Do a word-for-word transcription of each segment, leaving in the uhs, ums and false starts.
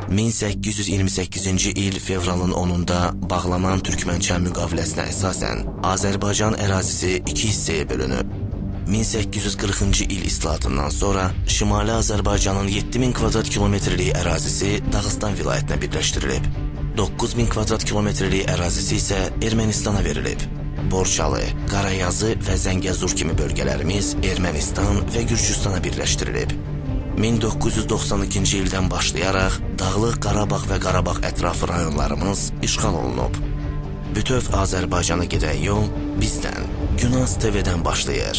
min səkkiz yüz iyirmi səkkizinci il fevralın onunda bağlanan Türkmənçay müqaviləsinə əsasən Azərbaycan ərazisi iki hissəyə bölünüb. min səkkiz yüz qırxıncı il islahatından sonra Şimali Azərbaycanın yeddi min kvadrat kilometrlik ərazisi Dağıstan vilayətinə birləşdirilib. doqquz min kvadrat kilometrlik ərazisi isə Ermənistana verilib. Borçalı, Qarayazı və Zəngəzur kimi bölgələrimiz Ermənistan və Gürcüstana birləşdirilib. min doqquz yüz doxsan ikinci ildən başlayaraq Dağlıq Qarabağ və Qarabağ ətrafı rayonlarımız işğal olunub. Bütöv Azərbaycana gedən yol bizdən, Günaz T V-dən başlayır.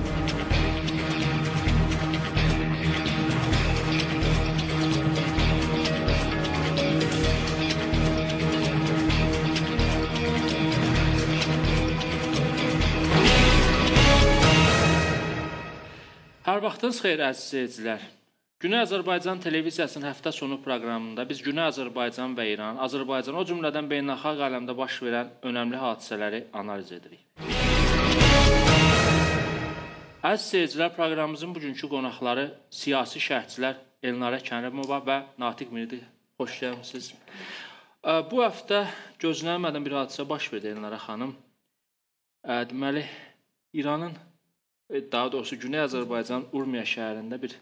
Hər vaxtınız xeyir, əziz seyircilər. Güney Azərbaycan televiziyasının həftə sonu proqramında biz Güney Azərbaycan və İran, Azərbaycan, o cümlədən beynəlxalq aləmdə baş verən önəmli hadisələri analiz edirik. Əziz seyircilər, proqramımızın bugünkü qonaqları siyasi şərhçilər Elnarə Kərimova və Natiq Mirdi. Xoş gəlmisiniz. Bu həftə gözlənilmədən bir hadisə baş verdi Elnarə xanım. Deməli, İranın, daha doğrusu Güney Azərbaycan Urmiya şəhərində bir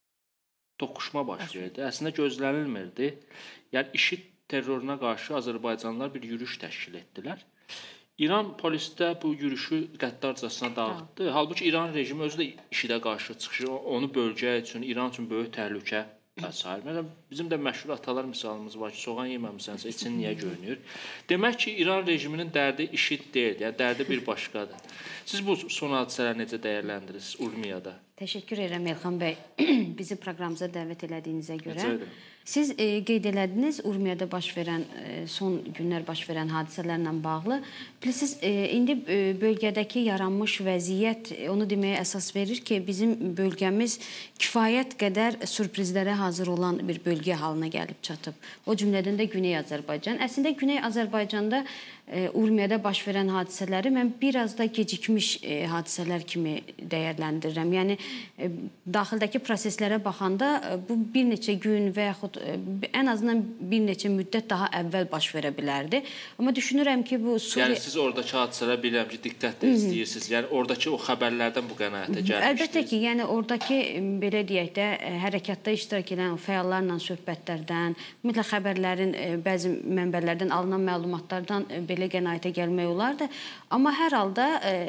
toqquşma baş verdi. Əslində gözlənilmirdi. Yəni, IŞİD terroruna qarşı Azərbaycanlılar bir yürüyüş təşkil etdilər. İran polisi də bu yürüyüşü qəddarcasına dağıtdı. Halbuki İran rejimi özü də IŞİDə qarşı çıxışı, onu bölgə üçün, İran üçün böyük təhlükə sayılır. Bizim də məşhur atalar misalımız var ki, soğan yeməmisənsə, için niyə görünür? Demək ki, İran rejiminin dərdi IŞİD deyil, yəni dərdi bir başqadır. Siz bu son hadisələri necə dəyərləndirirsiniz Urmiyada? Təşəkkür edirəm Elxan bəy, bizi proqramımıza dəvət elədiyinizə görə. Siz e, qeyd elədiniz Urmiyada baş verən, e, son günlər baş verən hadisələrlə bağlı. Bilirsiniz, e, indi e, bölgədəki yaranmış vəziyyət e, onu deməyə əsas verir ki, bizim bölgəmiz kifayət qədər sürprizlərə hazır olan bir bölgə halına gəlib çatıb. O cümlədən də Güney Azərbaycan. Əslində Güney Azərbaycanda e, Urmiyada baş verən hadisələri mən biraz da gecikmiş e, hadisələr kimi dəyərləndirirəm. Yəni, e, daxildəki proseslərə baxanda e, bu bir neçə gün və yaxud ən azından bir neçə müddət daha əvvəl baş verə bilərdi. Amma düşünürəm ki, bu Suriya... Yəni, siz oradakı hadisələrə bilirəm ki, diqqətlə istəyirsiniz. Yəni, oradakı o xəbərlərdən bu qənaətə gəlmişdiniz. Əlbəttə ki, yəni, oradakı, belə deyək də, hərəkatda iştirak edən fəallarla söhbətlərdən, ümumiyyətlə xəbərlərin, bəzi mənbələrdən alınan məlumatlardan belə qənaətə gəlmək olardı. Amma hər halda,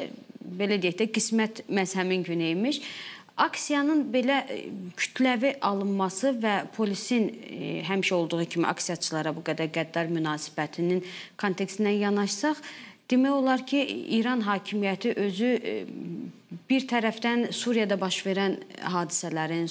belə deyək də, qismət məhz həmin günü imiş. Aksiyanın belə kütləvi alınması və polisin e, həmişə olduğu kimi aksiyaçılara bu qədər qəddar münasibətinin kontekstindən yanaşsaq, demək olar ki, İran hakimiyyəti özü e, bir tərəfdən Suriyada baş verən hadisələrin,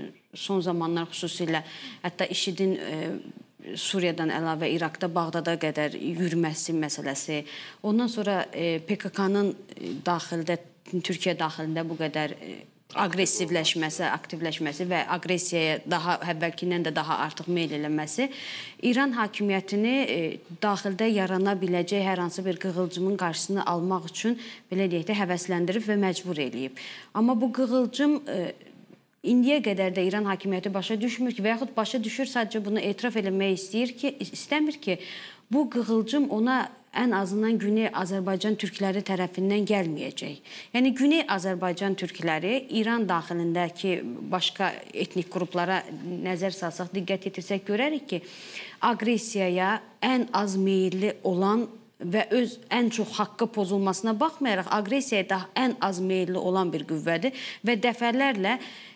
son zamanlar xüsusilə hətta IŞİDin e, Suriyadan əlavə İraqda, Bağdada qədər yürüməsi məsələsi, ondan sonra e, P K K-nın daxildə, Türkiyə daxilində bu qədər e, aqressivləşməsi, aktivləşməsi və aqressiyaya daha əvvəlkindən də daha artıq meyl eləməsi İran hakimiyyətini e, daxildə yarana biləcək hər hansı bir qığılcımın qarşısını almaq üçün, belə deyək də, həvəsləndirib və məcbur eləyib. Amma bu qığılcım e, indiyə qədər də İran hakimiyyəti başa düşmür ki, və yaxud başa düşür, sadəcə bunu etiraf eləmək istəyir ki, istəmir ki, bu qığılcım ona ən azından Güney Azərbaycan türkləri tərəfindən gəlməyəcək. Yəni, Güney Azərbaycan türkləri İran daxilindəki başqa etnik qruplara nəzər salsaq, diqqət yetirsək görərik ki, aqressiyaya ən az meyilli olan və öz ən çox haqqı pozulmasına baxmayaraq, aqressiyaya da ən az meyilli olan bir qüvvədir və dəfələrlə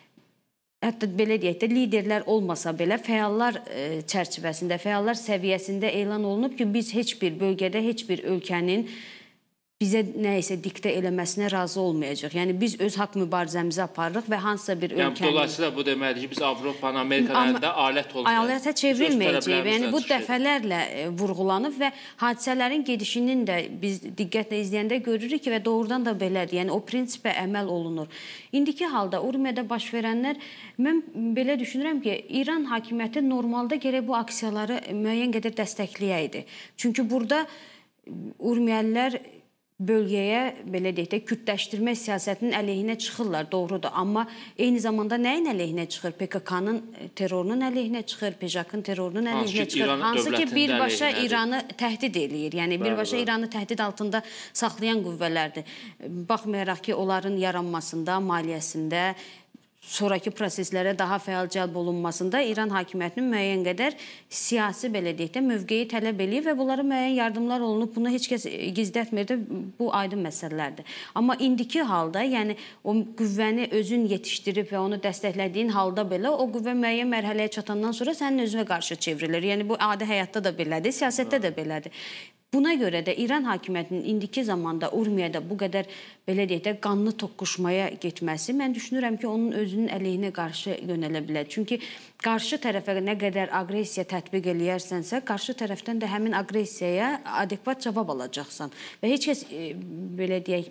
hətta belə deyək də, liderlər olmasa belə fəallar e, çərçivəsində, fəallar səviyyəsində elan olunub ki, biz heç bir bölgədə, heç bir ölkənin bizə nə isə diktə eləməsinə razı olmayacaq. Yəni, biz öz haqq mübarizəmizi aparırıq və hansısa bir ölkənin... Yəni, dolayısıyla bu deməkdir ki, biz Avropanın, Amerikanın əlində alət olmayacaq. Alətə çevrilməyəcək. Yəni, bu dəfələrlə vurğulanıb və hadisələrin gedişinin də biz diqqətlə izləyəndə görürük ki, və doğrudan da belədir. Yəni, o prinsipə əməl olunur. İndiki halda Urmiyada baş verənlər, mən belə düşünürəm ki, İran hakimiyyəti normalda gərək bu aksiyaları müəyyən qədər dəstəkləyəydi. Çünki burada Urmiyəlilər bölgəyə, belə deyək də, kürdləşdirmə siyasətinin əleyhinə çıxırlar, doğrudur. Amma eyni zamanda nəyin əleyhinə çıxır? P K K-nın terrorunun əleyhinə çıxır, P J K-nın terrorunun əleyhinə çıxır. Hansı ki, birbaşa İranı təhdid eləyir. Yəni, birbaşa İranı təhdid altında saxlayan qüvvələrdir. Baxmayaraq ki, onların yaranmasında, maliyyəsində, sonraki proseslərə daha fəal cəlb olunmasında İran hakimiyyətinin müəyyən qədər siyasi, belə deyək də, mövqeyi tələb eləyir və bunlara müəyyən yardımlar olunub. Bunu heç kəs gizlətmir də, bu aydın məsələlərdir. Amma indiki halda, yəni o qüvvəni özün yetişdirib və onu dəstəklədiyin halda belə, o qüvvə müəyyən mərhələyə çatandan sonra sənin özünə qarşı çevrilir. Yəni bu adi həyatda da belədir, siyasətdə də belədir. Buna görə də İran hakimiyyətinin indiki zamanda Urmiyada bu qədər, belə deyək də, qanlı toqquşmaya getməsi, mən düşünürəm ki, onun özünün əleyhinə qarşı yönələ bilər. Çünki qarşı tərəfə nə qədər aqressiya tətbiq eləyərsənsə, qarşı tərəfdən də həmin aqressiyaya adekvat cavab alacaqsan. Və heç kəs, belə deyək,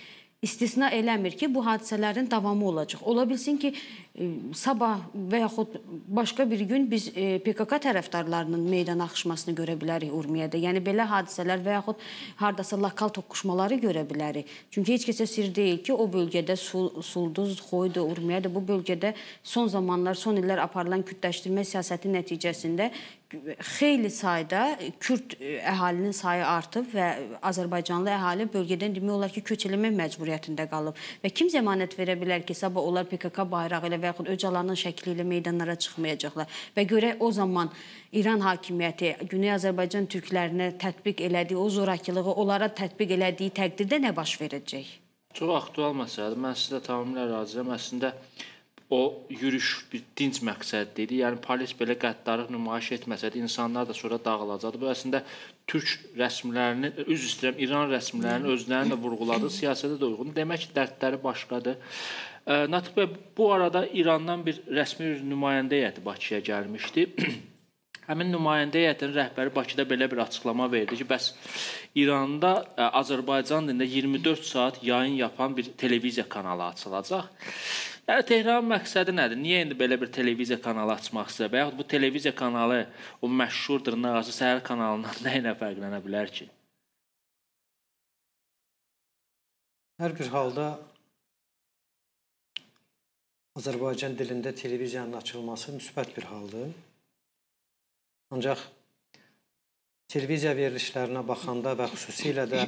istisna eləmir ki, bu hadisələrin davamı olacaq. Ola bilsin ki, sabah və yaxud başqa bir gün biz P K K tərəfdarlarının meydan axışmasını görə bilərik Urmiyada. Yəni, belə hadisələr və yaxud haradasa lokal toqquşmaları görə bilərik. Çünki heç kəsə sir deyil ki, o bölgədə Sulduz, Xoydu, Urmiyada, bu bölgədə son zamanlar, son illər aparılan kürdləşdirmə siyasəti nəticəsində xeyli sayda Kürd əhalinin sayı artıb və Azərbaycanlı əhali bölgədən demək olar ki, köç eləmək məcburiyyətində qalıb. Və kim zəmanət verə bilər ki, sabah onlar P K K bayrağı ilə və yaxud Öcalanın şəkli ilə meydanlara çıxmayacaqlar. Və görək o zaman İran hakimiyyəti Güney Azərbaycan türklərinə tətbiq elədiyi o zorakılığı onlara tətbiq elədiyi təqdirdə nə baş verəcək? Çox aktual məsələdir. Mən sizə tamamilə razıyam. Əslində o yürüyüş bir dinc məqsədli idi. Yəni polis belə qəddarlıq nümayiş etməsəydi, insanlar da sonra dağılacaqdı. Bu əslində türk rəsmilərinin, üz istəyirəm, İran rəsmilərinin özlərini də vurğuladığı siyasətə də uyğun. Demək ki, dərdləri başqadır. Natiq bəy, bu arada İrandan bir rəsmi nümayəndə heyəti Bakıya gəlmişdi. Həmin nümayəndə heyətinin rəhbəri Bakıda belə bir açıqlama verdi ki, bəs İranda Azərbaycan dilində iyirmi dörd saat yayın yapan bir televiziya kanalı açılacaq. Yəni, Tehranın məqsədi nədir? Niyə indi belə bir televiziya kanalı açmaq istəyir? Və yaxud bu televiziya kanalı o məşhur dırnaqarası səhər kanalından nə ilə fərqlənə bilər ki? Hər bir halda Azərbaycan dilində televiziyanın açılması müsbət bir haldır. Ancaq televiziya verilişlərinə baxanda və xüsusilə də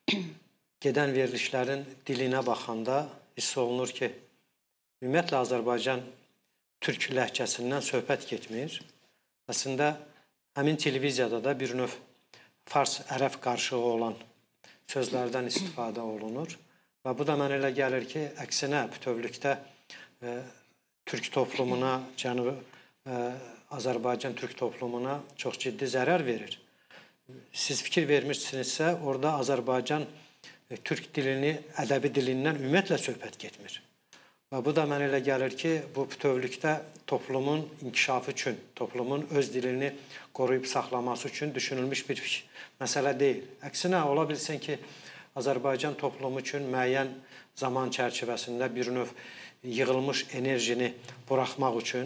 gedən verilişlərin dilinə baxanda hiss olunur ki, ümumiyyətlə Azərbaycan türk ləhcəsindən söhbət getmir. Əslində, həmin televiziyada da bir növ fars-ərəb qarşığı olan sözlərdən istifadə olunur. Və bu da mənə elə gəlir ki, əksinə bütövlükdə e, türk toplumuna, Cənubi e, Azərbaycan türk toplumuna çox ciddi zərər verir. Siz fikir vermişsinizsə, orada Azərbaycan e, türk dilini, ədəbi dilindən ümumiyyətlə söhbət getmir. Və bu da mənə elə gəlir ki, bu bütövlükdə toplumun inkişafı üçün, toplumun öz dilini qoruyub saxlaması üçün düşünülmüş bir məsələ deyil. Əksinə, ola bilsin ki, Azərbaycan toplumu üçün müəyyən zaman çərçivəsində bir növ yığılmış enerjini buraxmaq üçün,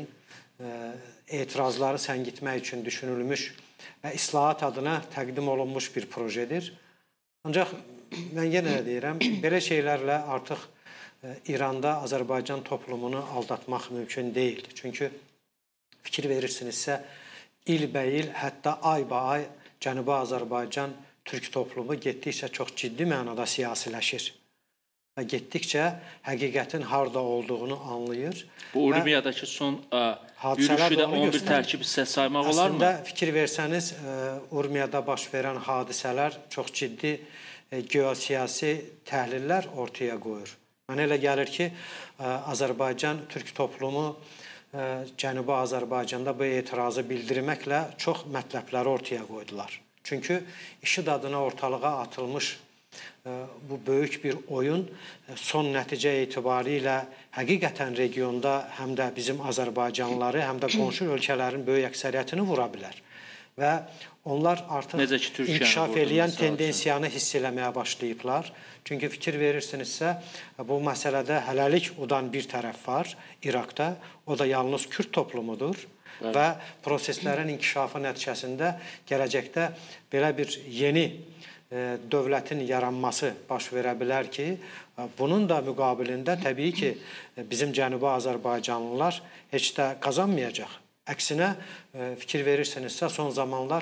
etirazları səngitmək üçün düşünülmüş və islahat adına təqdim olunmuş bir projedir. Ancaq mən yenə deyirəm, belə şeylərlə artıq İranda Azərbaycan toplumunu aldatmaq mümkün deyil. Çünki fikir verirsinizsə, ilbəil, hətta ayba-ay Cənubi Azərbaycan türk toplumu getdikcə çox ciddi mənada siyasiləşir. Və getdikcə həqiqətin harada olduğunu anlayır. Bu Urmiyadakı son yürüyüşü də on bir tərkib hissə saymaq olarmı? Əslində, fikir versəniz, Urmiyada baş verən hadisələr çox ciddi geosiyasi təhlillər ortaya qoyur. Mənə elə gəlir ki, Azərbaycan türk toplumu Cənubi Azərbaycanda bu etirazı bildirməklə çox mətləbləri ortaya qoydular. Çünki IŞİD adına ortalığa atılmış bu böyük bir oyun son nəticə etibarilə həqiqətən regionda həm də bizim Azərbaycanlıları, həm də qonşu ölkələrin böyük əksəriyyətini vura bilər. Və onlar artıq inkişaf eləyən tendensiyanı hiss eləməyə başlayıblar. Çünki fikir verirsinizsə, bu məsələdə hələlik udan bir tərəf var İraqda, o da yalnız Kürd toplumudur. Evet. Və proseslərin inkişafı nəticəsində gələcəkdə belə bir yeni dövlətin yaranması baş verə bilər ki, bunun da müqabilində təbii ki, bizim Cənubi Azərbaycanlılar heç də qazanmayacaq. Əksinə, fikir verirsinizsə, son zamanlar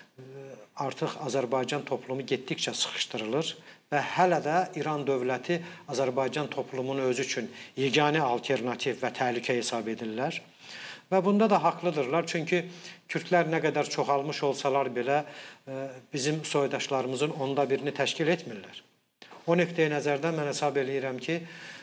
artıq Azərbaycan toplumu getdikcə sıxışdırılır və hələ də İran dövləti Azərbaycan toplumunu özü üçün yeganə alternativ və təhlükə hesab edirlər. Və bunda da haqlıdırlar, çünki Kürdlər nə qədər çoxalmış olsalar belə bizim soydaşlarımızın onda birini təşkil etmirlər. O nöqteyi nəzərdən mən hesab edirəm ki,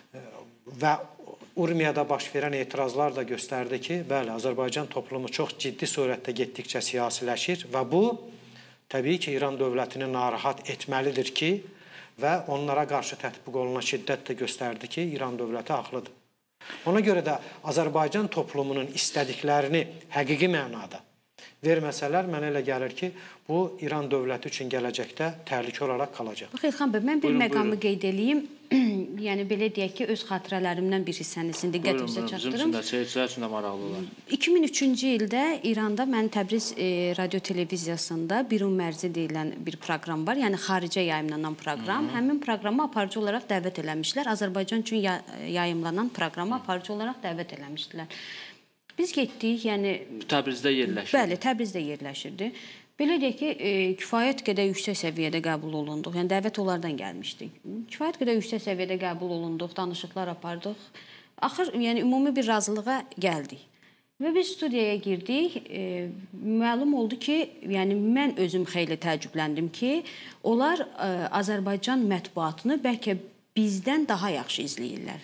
və Urmiyada baş verən etirazlar da göstərdi ki, bəli, Azərbaycan toplumu çox ciddi surətdə getdikcə siyasiləşir və bu, təbii ki, İran dövlətini narahat etməlidir ki, və onlara qarşı tətbiq olunan şiddət də göstərdi ki, İran dövləti haqlıdır. Ona görə də Azərbaycan toplumunun istədiklərini həqiqi mənada verməsələr, mənə elə gəlir ki, bu İran dövləti üçün gələcəkdə təhlükə olaraq qalacaq. Bax, İlxan bəy, mən bir buyurun, məqamı buyurun. qeyd edeyim. Yəni, belə deyək ki, öz xatirələrimdən bir hissənisini diqqətimizə çatdırım. Bizim üçün də seyircilər üçün də maraqlı olar. iki min üçüncü ildə İranda mən Təbriz e, radio televiziyasında Birun Mərzi deyilən bir proqram var. Yəni, xaricə yayımlanan proqram. Hı -hı. Həmin proqramı aparıcı olaraq dəvət eləmişlər. Azərbaycan üçün yayımlanan proqramı aparıcı olaraq dəvət eləmişdilər. Biz getdik, yəni... Təbrizdə yerləşirdi. Bəli, Təbrizdə yerləşirdi. Belə deyək ki, e, kifayət qədər yüksək səviyyədə qəbul olunduq. Yəni, dəvət onlardan gəlmişdik. Kifayət qədər yüksək səviyyədə qəbul olunduq, danışıqlar apardıq. Axır, yəni, ümumi bir razılığa gəldik. Və biz studiyaya girdik. E, məlum oldu ki, yəni, mən özüm xeyli təəccübləndim ki, onlar e, Azərbaycan mətbuatını bəlkə bizdən daha yaxşı izləyirlər.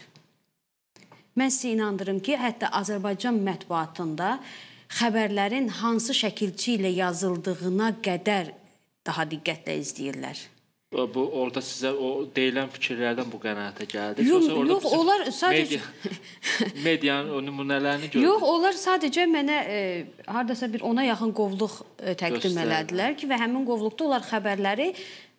Mən sizə inandırım ki, hətta Azərbaycan mətbuatında xəbərlərin hansı şəkilçi ilə yazıldığına qədər daha diqqətlə izləyirlər. Bu, orada sizə o deyilən fikirlərdən bu qənaətə gəldi. Yox, yox onlar sadəcə... Media, medianın o nümunələrini gördük. Yox, onlar sadəcə mənə e, haradasa bir ona yaxın qovluq e, təqdim elədilər ki, və həmin qovluqda onlar xəbərləri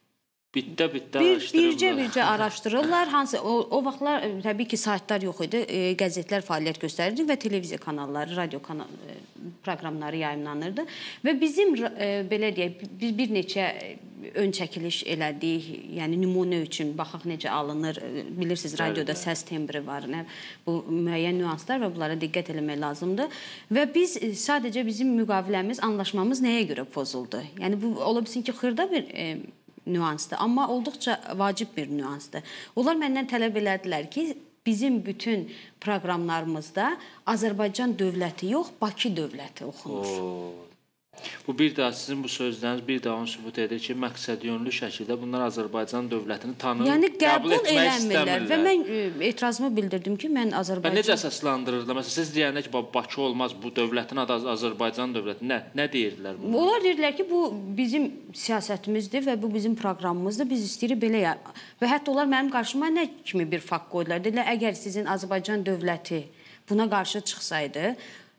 Bitdə-bitdə bir, araşdırırlar. Bircə-bircə araşdırırlar. Hansı, o, o vaxtlar e, təbii ki, saytlar yox idi, e, qəzetlər fəaliyyət göstərirdi və televiziya kanalları, radio kanal, e, proqramları yayımlanırdı. Və bizim, e, belə deyək, biz bir neçə ön çəkiliş elədik, yəni nümunə üçün, baxaq necə alınır. Bilirsiniz, radioda səs tembri var, nə, bu müəyyən nüanslar və bunlara diqqət eləmək lazımdır. Və biz, e, sadəcə bizim müqaviləmiz, anlaşmamız nəyə görə pozuldu? Yəni, bu, ola bilsin ki, xırda bir... E, nüansdır, amma olduqca vacib bir nüansdır. Onlar məndən tələb elədilər ki, bizim bütün proqramlarımızda Azərbaycan dövləti yox, Bakı dövləti oxunur. Oo. Bu bir daha sizin bu sözləriniz bir daha onu sübut edir ki, məqsədyönlü şəkildə bunlar Azərbaycan dövlətini tanıyır, yəni, qəbul etmək istəmirlər. Və mən e, etirazımı bildirdim ki, mən Azərbaycan... Və necə əsaslandırırlar? Məsələn, siz deyəndə ki, Bakı olmaz, bu dövlətin adı Azərbaycan dövləti. Nə, nə deyirdilər bunlar? Onlar deyirdilər ki, bu bizim siyasətimizdir və bu bizim proqramımızdır. Biz istəyirik belə ya. Və hətta onlar mənim qarşıma nə kimi bir fakt qoydular? Dedilər, əgər sizin Azərbaycan dövləti buna qarşı çıxsaydı,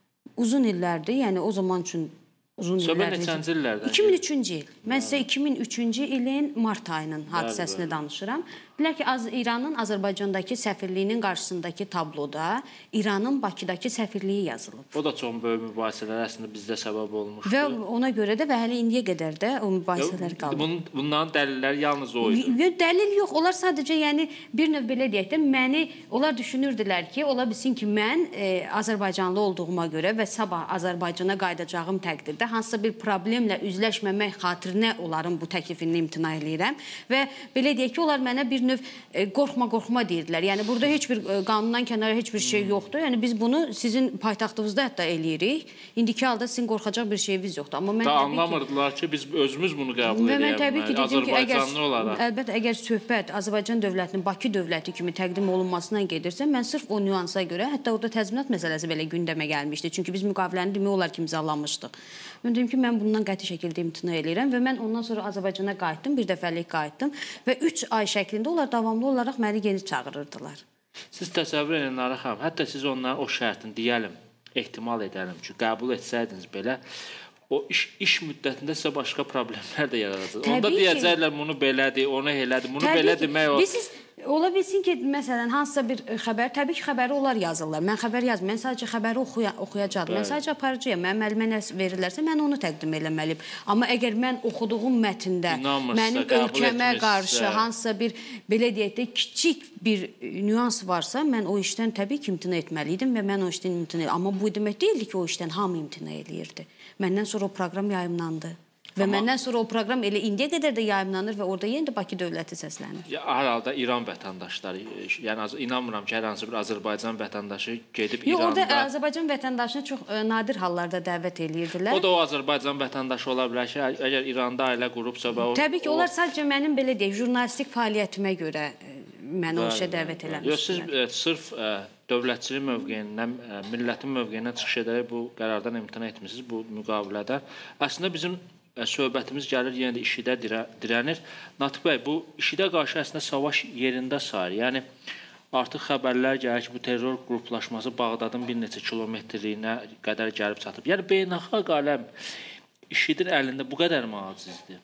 uzun illərdir, yəni o zaman üçün uzun illərdir. Neçənci illərdən? iki min üçüncü il. Mən sizə iki min üçüncü ilin mart ayının hadisəsini bəli, bəli. danışıram. Bilək ki, Az İranın Azərbaycandakı səfirliyinin qarşısındakı tabloda İranın Bakıdakı səfirliyi yazılıb. O da çox böyük mübahisələr əslində bizdə səbəb olmuşdu. Və ona görə də və hələ indiyə qədər də o mübahisələr qaldı. Bunun, bunların dəlilləri yalnız o idi. Yox, dəlil yox. Onlar sadəcə, yəni bir növ belə deyək də, məni, onlar düşünürdülər ki, ola bilsin ki, mən e, Azərbaycanlı olduğuma görə və sabah Azərbaycana qayıdacağım təqdirdə hansısa bir problemlə üzləşməmək xatirinə onların bu təklifini imtina eləyirəm və belə deyək ki, onlar mənə bir növ qorxma-qorxma deyirdilər. Yəni, burada heç bir qanundan kənara heç bir şey yoxdur. Yəni, biz bunu sizin paytaxtınızda hətta eləyirik. İndiki halda sizin qorxacaq bir şeyiniz yoxdur. Amma mən da anlamırdılar ki, biz özümüz bunu qəbul edəyəm. Azərbaycanlı olaraq. Əlbəttə, əgər söhbət Azərbaycan dövlətinin Bakı dövləti kimi təqdim olunmasından gedirsə, mən sırf o nüansa görə, hətta orada təzminat məsələsi belə gündəmə gəlmişdi. Çünki biz müqaviləni demək olar ki, imzalamışdıq. Mən dedim ki, mən bundan qəti şəkildə imtina eləyirəm və mən ondan sonra Azərbaycana qayıtdım, bir dəfəlik qayıtdım və üç ay şəklində onlar davamlı olaraq məni gelib çağırırdılar. Siz təsəvvür edin, Nara xanım, hətta siz onların o şərtini deyəlim, ehtimal edəlim ki, qəbul etsəydiniz belə, o iş, iş müddətində sizə başqa problemlər də yaradacaq. Onda deyəcəklər, bunu belədir, onu elədir, bunu təbii belə ki, demək o... Siz, Ola bilsin ki, məsələn, hansısa bir xəbər, təbii ki, xəbəri onlar yazırlar. Mən xəbər yazmıyorum, mən sadəcə xəbəri oxuya, oxuyacaqdım. Mən sadəcə aparıcıyam, mən müəllimə nə verirlərsə, mən onu təqdim eləməliyim. Amma əgər mən oxuduğum mətndə mənim ölkəmə qarşı hansısa bir, belə deyək də, kiçik bir nüans varsa, mən o işdən təbii ki, imtina etməliydim və mən o işdən imtina edirdim. Amma bu demək deyildi ki, o işdən hamı imtina eləyirdi. Məndən sonra o proqram yayımlandı. Və Amma, məndən sonra o proqram elə indiyə qədər də yayımlanır və orada yenə də Bakı dövləti səslənir. Hər halda İran vətəndaşları, yəni inanmıram ki, hər hansı bir Azərbaycan vətəndaşı gedib Yox, İranda... Orada Azərbaycan vətəndaşını çox ə, nadir hallarda dəvət eləyirdilər. O da o Azərbaycan vətəndaşı ola bilər ki, əgər İranda ailə qurubsa... O, Təbii ki, onlar o... sadəcə mənim, belə deyək, jurnalistik fəaliyyətimə görə mən o işə dəvət eləmişdilər. Yox, siz ə, sırf ə, dövlətçilik mövqeyindən, ə, millətin mövqeyindən çıxış edərək bu qərardan imtina etmişsiniz bu müqavilədə. Əslində bizim söhbətimiz gəlir, yenə də işidə dirə, dirənir. Natiq bəy, bu işidə qarşı əslində savaş yerində sayır. Yəni, artıq xəbərlər gəlir ki, bu terror qruplaşması Bağdadın bir neçə kilometrliyinə qədər gəlib çatıb. Yəni, beynəlxalq aləm işidin əlində bu qədər mi acizdir?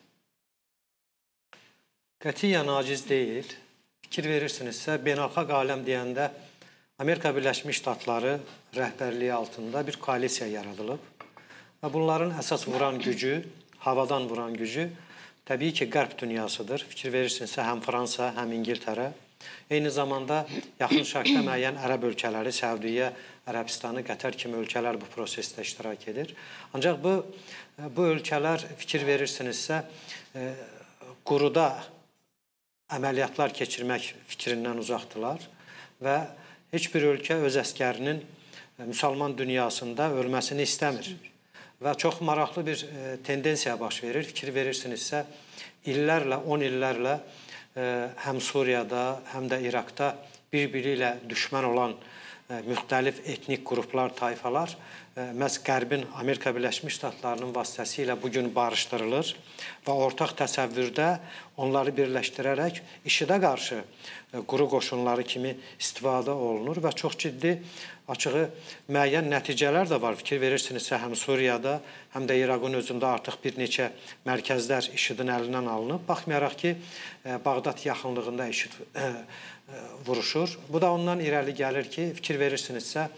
Qətiyyən aciz deyil. Fikir verirsinizsə, beynəlxalq aləm deyəndə Amerika Birləşmiş Ştatları rəhbərliyi altında bir koalisiya yaradılıb. Və bunların əsas vuran gücü, havadan vuran gücü təbii ki, qərb dünyasıdır. Fikir verirsinizsə, həm Fransa, həm İngiltərə. Eyni zamanda yaxın şərqdə müəyyən ərəb ölkələri, Səudiyyə, Ərəbistanı, Qətər kimi ölkələr bu prosesdə iştirak edir. Ancaq bu, bu ölkələr, fikir verirsinizsə, e, quruda əməliyyatlar keçirmək fikrindən uzaqdılar və heç bir ölkə öz əskərinin müsəlman dünyasında ölməsini istəmir. Və çox maraqlı bir e, tendensiya baş verir. Fikir verirsinizsə, illərlə, on illərlə e, həm Suriyada, həm də İraqda bir-biri ilə düşmən olan e, müxtəlif etnik qruplar, tayfalar e, məhz Qərbin, Amerika Birləşmiş Ştatlarının vasitəsilə bugün barışdırılır və ortaq təsəvvürdə onları birləşdirərək işidə qarşı e, quru qoşunları kimi istifadə olunur və çox ciddi açığı müəyyən nəticələr də var. Fikir verirsinizsə, həm Suriyada, həm də İraqın özündə artıq bir neçə mərkəzlər IŞİDin əlindən alınıb. Baxmayaraq ki, Bağdad yaxınlığında IŞİD vuruşur. Bu da ondan irəli gəlir ki, fikir verirsinizsə,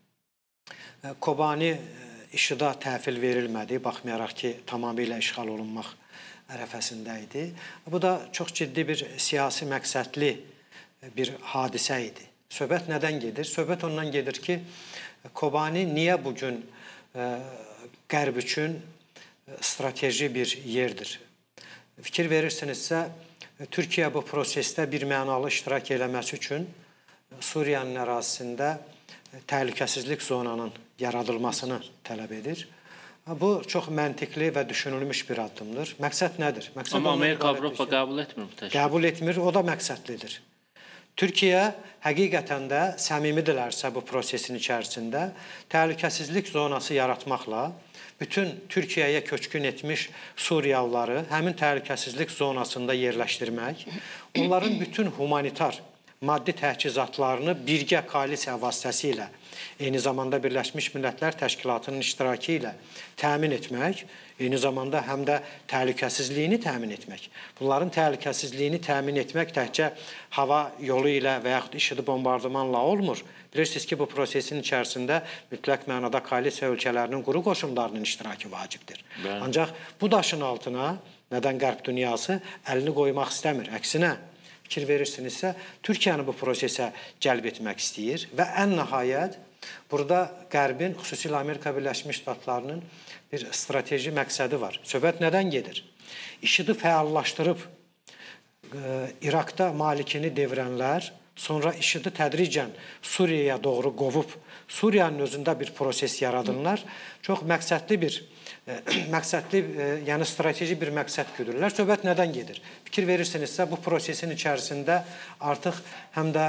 Kobani IŞİDə təhvil verilmədi. Baxmayaraq ki, tamamilə işğal olunmaq ərəfəsində idi. Bu da çox ciddi bir siyasi məqsədli bir hadisə idi. Söhbət nədən gedir? Söhbət ondan gedir ki, Kobani niyə bugün e, Qərb üçün strateji bir yerdir? Fikir verirsinizsə, Türkiyə bu prosesdə bir mənalı iştirak eləməsi üçün Suriyanın ərazisində təhlükəsizlik zonanın yaradılmasını tələb edir. Bu çox məntiqli və düşünülmüş bir addımdır. Məqsəd nədir? Məqsəd Amma Amerika, Avropa qəbul etmir bu təşkil. Qəbul etmir, o da məqsədlidir. Türkiyə həqiqətən də səmimidirlərsə bu prosesin içərisində təhlükəsizlik zonası yaratmaqla bütün Türkiyəyə köçkün etmiş Suriyalıları həmin təhlükəsizlik zonasında yerləşdirmək, onların bütün humanitar maddi təchizatlarını birgə koalisiya vasitəsilə, eyni zamanda Birləşmiş Millətlər Təşkilatının iştirakı ilə təmin etmək, eyni zamanda həm də təhlükəsizliyini təmin etmək. Bunların təhlükəsizliyini təmin etmək təkcə hava yolu ilə və yaxud IŞİD bombardımanla olmur. Bilirsiniz ki, bu prosesin içərisində mütləq mənada koalisiya ölkələrinin quru qoşunlarının iştirakı vacibdir. Bəli. Ancaq bu daşın altına nədən Qərb dünyası əlini qoymaq istəmir. Əksinə, fikir verirsinizsə, Türkiyəni bu prosesə cəlb etmək istəyir və ən nəhayət burada Qərbin, xüsusilə Amerika Birləşmiş Ştatlarının bir strateji məqsədi var. Söhbət nədən gedir? IŞİDi fəallaşdırıb e, İraqda malikini devirənlər, sonra IŞİDi tədricən Suriyaya doğru qovub, Suriyanın özündə bir proses yaradırlar. Çox məqsədli bir, e, məqsədli, e, yəni strateji bir məqsəd güdürlər. Söhbət nədən gedir? Fikir verirsinizsə, bu prosesin içərisində artıq həm də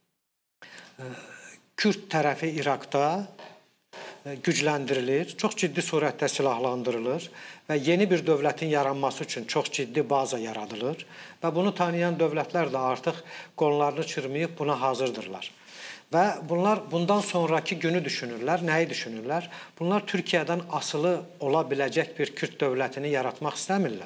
e, Kürd tərəfi İraqda gücləndirilir, çox ciddi surətdə silahlandırılır və yeni bir dövlətin yaranması üçün çox ciddi baza yaradılır və bunu tanıyan dövlətlər də artıq qollarını çırmayıb buna hazırdırlar. Və bunlar bundan sonraki günü düşünürlər, nəyi düşünürlər? Bunlar Türkiyədən asılı ola biləcək bir Kürd dövlətini yaratmaq istəmirlər.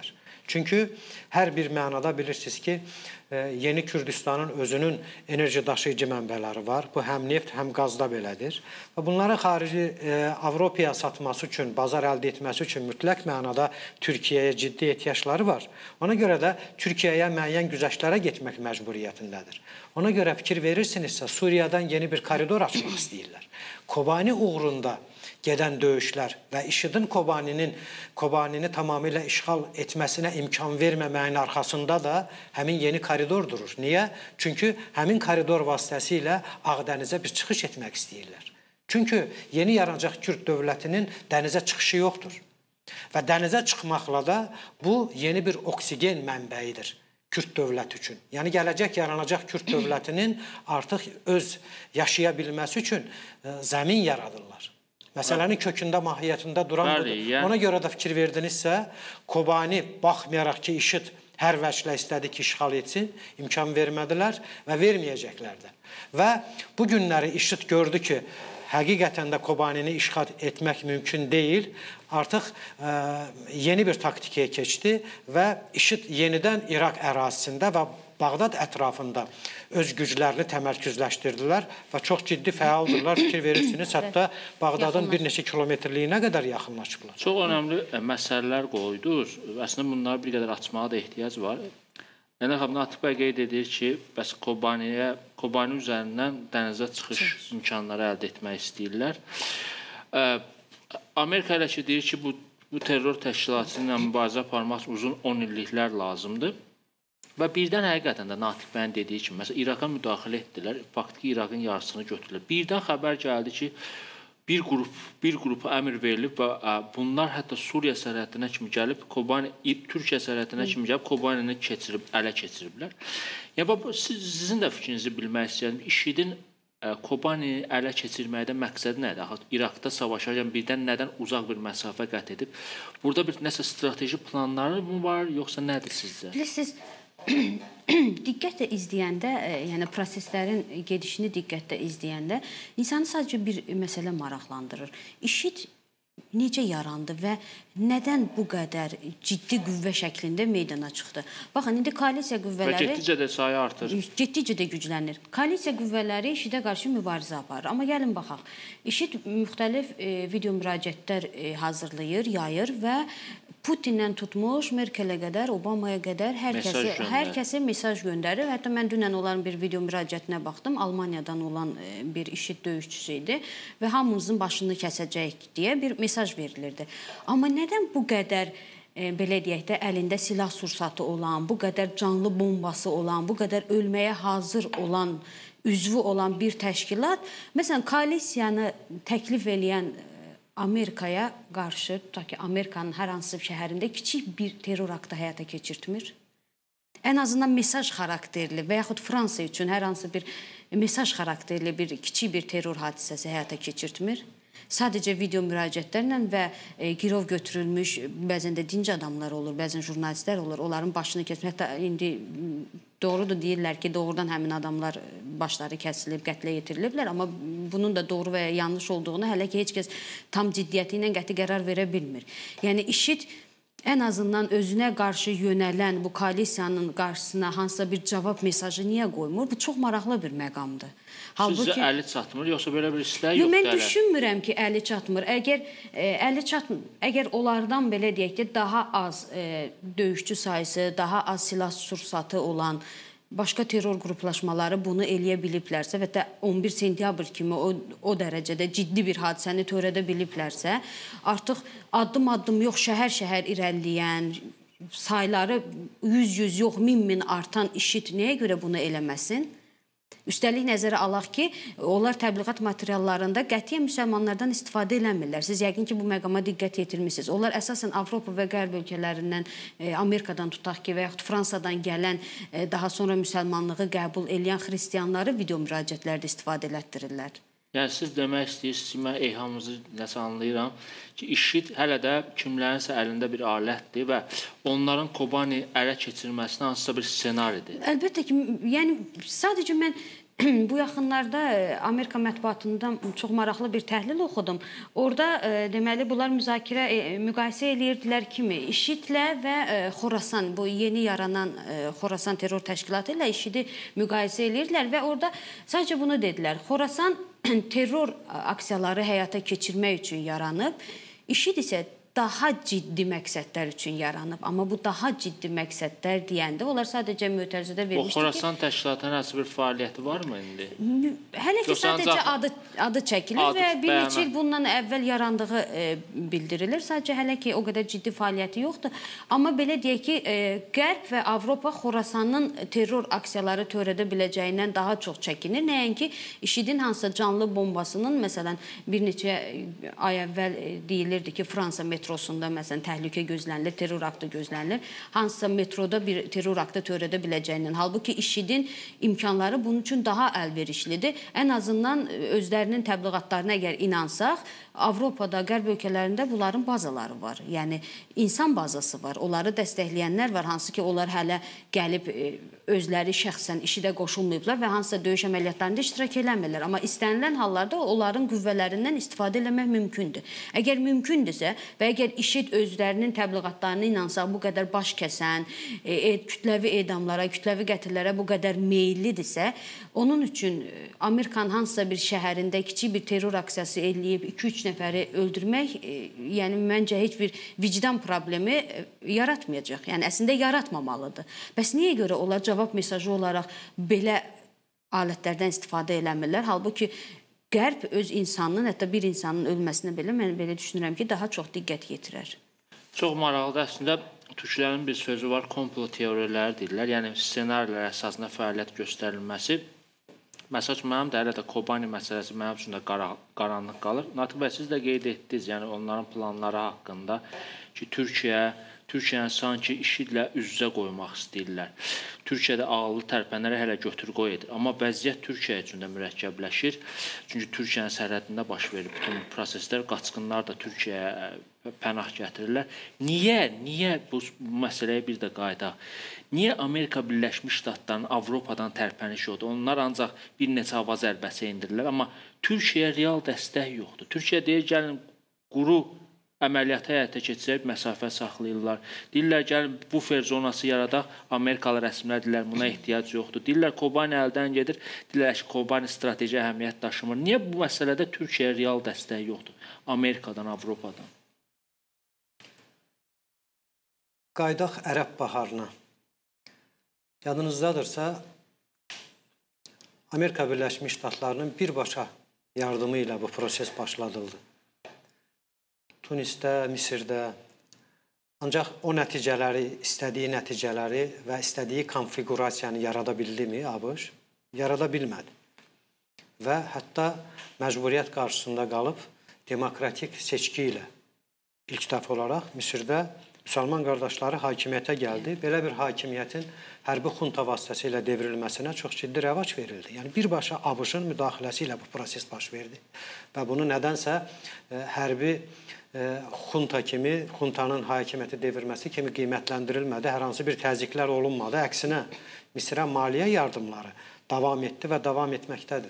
Çünki hər bir mənada bilirsiniz ki, Yeni Kürdistanın özünün enerji daşıyıcı mənbələri var. Bu həm neft, həm qazda belədir. Və bunları xarici Avropaya satması üçün, bazar əldə etməsi üçün mütləq mənada Türkiyəyə ciddi ehtiyacları var. Ona görə də Türkiyəyə müəyyən güzəştlərə getmək məcburiyyətindədir. Ona görə fikir verirsinizsə, Suriyadan yeni bir koridor açmaq istəyirlər. Kobani uğrunda gedən döyüşlər və IŞİDin Kobaninin Kobanini tamamilə işğal etməsinə imkan verməməyin arxasında da həmin yeni koridor durur. Niyə? Çünki həmin koridor vasitəsilə Ağdənizə bir çıxış etmək istəyirlər. Çünki yeni yaranacaq Kürd dövlətinin dənizə çıxışı yoxdur. Və dənizə çıxmaqla da bu yeni bir oksigen mənbəyidir Kürd dövləti üçün. Yəni gələcək yaranacaq Kürd dövlətinin artıq öz yaşaya bilməsi üçün zəmin yaradırlar. Məsələnin kökündə, mahiyyətində duran budur. Yəni... Ona görə də fikir verdinizsə, Kobani baxmayaraq ki, IŞİD hər vəçlə istədi ki, işğal etsin, imkan vermədilər və verməyəcəklər də. Və bu günləri IŞİD gördü ki, həqiqətən də Kobanini işğal etmək mümkün deyil. Artıq ə, yeni bir taktikaya keçdi və IŞİD yenidən İraq ərazisində və Bağdad ətrafında öz güclərini təmərküzləşdirdilər və çox ciddi fəaldırlar. Fikir verirsiniz, hətta Bağdadın bir neçə kilometrliyinə qədər yaxınlaşıblar. Çox önəmli məsələlər qoydunuz. Əslində bunları bir qədər açmağa da ehtiyac var. Yəni, Natiq bəy qeyd edir ki, bəs Kobaniyə, Kobani üzərindən dənizə çıxış imkanları əldə etmək istəyirlər. Amerika elə ki, deyir ki, bu, bu terror təşkilatı ilə mübarizə aparmaq uzun on illiklər lazımdır. Və birdən həqiqətən də Natiq bəyin dediyi kimi, məsələn, İraqa müdaxilə etdilər, faktiki İraqın yarısını götürdülər. Birdən xəbər gəldi ki, bir qrup, bir qrupa əmr verilib və bunlar hətta Suriya sərhədinə kimi gəlib, Kobani, Türkiyə sərhədinə kimi gəlib, Kobanini keçirib, ələ keçiriblər. Yəni, siz, sizin də fikrinizi bilmək istəyirəm. IŞİDin Kobani ələ keçirməkdə məqsədi nədir? İraqda savaşarkən birdən nədən uzaq bir məsafə qət edib? Burada bir nəsə strateji planları mı var, yoxsa nədir sizcə? Bilirsiniz, diqqətlə izləyəndə, yəni proseslərin gedişini diqqətlə izləyəndə insanı sadəcə bir məsələ maraqlandırır. IŞİD necə yarandı və nədən bu qədər ciddi qüvvə şəklində meydana çıxdı? Baxın, indi koalisiya qüvvələri... Və getdicə də sayı artır. Getdicə də güclənir. Koalisiya qüvvələri IŞİDə qarşı mübarizə aparır. Amma gəlin baxaq, IŞİD müxtəlif e, video müraciətlər e, hazırlayır, yayır və Putinlə tutmuş, Merkelə qədər, Obamaya qədər hər kəsə, hər kəsə mesaj göndərir. Hətta mən dünən onların bir video müraciətinə baxdım. Almaniyadan olan bir IŞİD döyüşçüsü idi və hamımızın başını kəsəcəyik deyə bir mesaj verilirdi. Amma nədən bu qədər, e, belə deyək də, əlində silah sursatı olan, bu qədər canlı bombası olan, bu qədər ölməyə hazır olan, üzvü olan bir təşkilat, məsələn, koalisiyanı təklif eləyən Amerikaya qarşı, tutaq ki, Amerikanın hər hansı bir şəhərində kiçik bir terror aktı həyata keçirtmir. Ən azından mesaj xarakterli və yaxud Fransa üçün hər hansı bir mesaj xarakterli bir kiçik bir terror hadisəsi həyata keçirtmir. Sadəcə video müraciətlərlə və e, girov götürülmüş, bəzən də dinc adamlar olur, bəzən jurnalistlər olur, onların başını kəsmək. Hətta indi doğrudur, deyirlər ki, doğrudan həmin adamlar başları kəsilib, qətlə yetiriliblər, amma bunun da doğru və ya yanlış olduğunu hələ ki, heç kəs tam ciddiyyəti ilə qəti qərar verə bilmir. Yəni, IŞİD ən azından özünə qarşı yönələn bu koalisiyanın qarşısına hansısa bir cavab mesajı niyə qoymur? Bu çox maraqlı bir məqamdır. Halbuki, sizcə əli çatmır, yoxsa belə bir istək yoxdur? Mən düşünmürəm ki, əli çatmır. Əgər e, əli çatmır, əgər onlardan belə deyək ki, daha az e, döyüşçü sayısı, daha az silah sursatı olan başqa terror qruplaşmaları bunu eləyə biliblərsə və on bir sentyabr kimi o, o dərəcədə ciddi bir hadisəni törədə biliblərsə, artıq addım-addım yox, şəhər-şəhər irəliləyən, sayları yüz-yüz yox, min-min artan IŞİD nəyə görə bunu eləməsin? Üstəlik nəzərə alaq ki, onlar təbliğat materiallarında qətiyyən müsəlmanlardan istifadə eləmirlər. Siz yəqin ki, bu məqama diqqət yetirmişsiniz. Onlar əsasən Avropa və Qərb ölkələrindən, e, Amerikadan tutaq ki, və yaxud Fransadan gələn, e, daha sonra müsəlmanlığı qəbul edən xristiyanları video müraciətlərdə istifadə elətdirirlər. Yəni, siz demək istəyirsiniz, mən eyhamımızı nəsə anlayıram ki, IŞİD hələ də kimlərinsə əlində bir alətdir və onların Kobani ələ keçirməsinə hansısa bir ssenaridir. Əlbəttə ki, yəni sadəcə mən bu yaxınlarda Amerika mətbuatında çox maraqlı bir təhlil oxudum. Orada deməli bunlar müzakirə, müqayisə edirdilər kimi IŞİD-lə və Xorasan, bu yeni yaranan Xorasan terror təşkilatı ilə IŞİD-i müqayisə edirdilər və orada sadəcə bunu dedilər. Xorasan terror aksiyaları həyata keçirmək üçün yaranıb, IŞİD isə daha ciddi məqsədlər üçün yaranıb. Amma bu daha ciddi məqsədlər deyəndə onlar sadəcə mötərizədə vermişdir ki... O Xorasan təşkilatının nəsə bir fəaliyyəti varmı indi? Hələ ki, sadəcə adı, adı çəkilir və bir neçə il bundan əvvəl yarandığı e, bildirilir. Sadəcə hələ ki, o qədər ciddi fəaliyyəti yoxdur. Amma belə deyək ki, e, Qərb və Avropa Xorasanın terror aksiyaları törədə biləcəyindən daha çox çəkinir. Nəinki IŞİD-in hansısa canlı bombasının, məsələn, bir neçə ay əvvəl deyilirdi ki, Fransa metrosunda məsələn təhlükə gözlənilir, terror aktı gözlənilir. Hansısa metroda bir terror aktı törədə biləcəyindən. Halbuki IŞİD-in imkanları bunun üçün daha əlverişlidir. Ən azından özlərinin təbliğatlarına əgər inansaq, Avropada, Qərb ölkələrində bunların bazaları var. Yəni, insan bazası var. Onları dəstəkləyənlər var, hansı ki, onlar hələ gəlib özləri şəxsən IŞİD-ə qoşulmayıblar və hansısa döyüş əməliyyatlarında iştirak eləmirlər. Amma istənilən hallarda onların qüvvələrindən istifadə eləmək mümkündür. Əgər mümkündürsə və əgər IŞİD özlərinin təbliğatlarına inansaq, bu qədər baş kəsən, e, kütləvi edamlara, kütləvi qətillərə bu qədər meyillidirsə, onun üçün Amerikanın hansısa bir şəhərində kiçik bir terror aksiyası eləyib iki üç nəfəri öldürmək, e, yəni məncə heç bir vicdan problemi e, yaratmayacaq. Yəni əslində yaratmamalıdır. Bəs niyə görə onlar cavab mesajı olaraq belə alətlərdən istifadə eləmirlər? Halbuki Qərb öz insanının, hətta bir insanın ölməsinə belə, mən belə düşünürəm ki, daha çox diqqət yetirər. Çox maraqlıdır. Əslində, türklərin bir sözü var, komplo teoriyaları deyirlər. Yəni, ssenarilər əsasında fəaliyyət göstərilməsi. Məsəl üçün, mənim də hələ də Kobani məsələsi mənim üçün də qaranlıq qalır. Natiq bəy, siz də qeyd etdiniz, yəni onların planları haqqında ki, Türkiyə, Türkiyəni sanki IŞİD-lə üz-üzə qoymaq istəyirlər. Türkiyədə ağıllı tərpənərək hələ götür-qoy edir. Amma vəziyyət Türkiyə üçün də mürəkkəbləşir. Çünki Türkiyənin sərhədində baş verir bütün proseslər, qaçqınlar da Türkiyəyə pənah gətirirlər. Niyə, niyə bu məsələyə bir də qayıdaq? Niyə Amerika Birləşmiş Ştatlarının Avropadan tərpəniş yoxdur? Onlar ancaq bir neçə hava zərbəsi endirirlər. Amma Türkiyəyə real dəstək yoxdur. Türkiyə deyir, gəlin quru əməliyyatı həyata keçirib məsafə saxlayırlar. Deyirlər, gəlin bufer zonası yaradaq, Amerikalı rəsmilər deyirlər, buna ehtiyac yoxdur. Deyirlər, Kobani əldən gedir, deyirlər ki, Kobani strateji əhəmiyyət daşımır. Niyə bu məsələdə Türkiyəyə real dəstək yoxdur? Amerikadan, Avropadan. Qaydaq Ərəb baharına. Yadınızdadırsa, Amerika Birləşmiş Ştatlarının birbaşa yardımı ilə bu proses başladıldı. Tunisdə, Misirdə. Ancaq o nəticələri, istədiyi nəticələri və istədiyi konfigurasiyanı yarada bildimi ABŞ? Yarada bilmədi. Və hətta məcburiyyət qarşısında qalıb demokratik seçki ilə ilk dəfə olaraq Misirdə müsəlman qardaşları hakimiyyətə gəldi. Belə bir hakimiyyətin hərbi xunta vasitəsilə devrilməsinə çox ciddi rəvac verildi. Yəni, birbaşa ABŞ-ın müdaxiləsi ilə bu proses baş verdi. Və bunu nədənsə e, hərbi e, xunta kimi, xuntanın hakimiyyəti devirməsi kimi qiymətləndirilmədi. Hər hansı bir təzyiqlər olunmadı. Əksinə, Misirə maliyyə yardımları davam etdi və davam etməkdədir.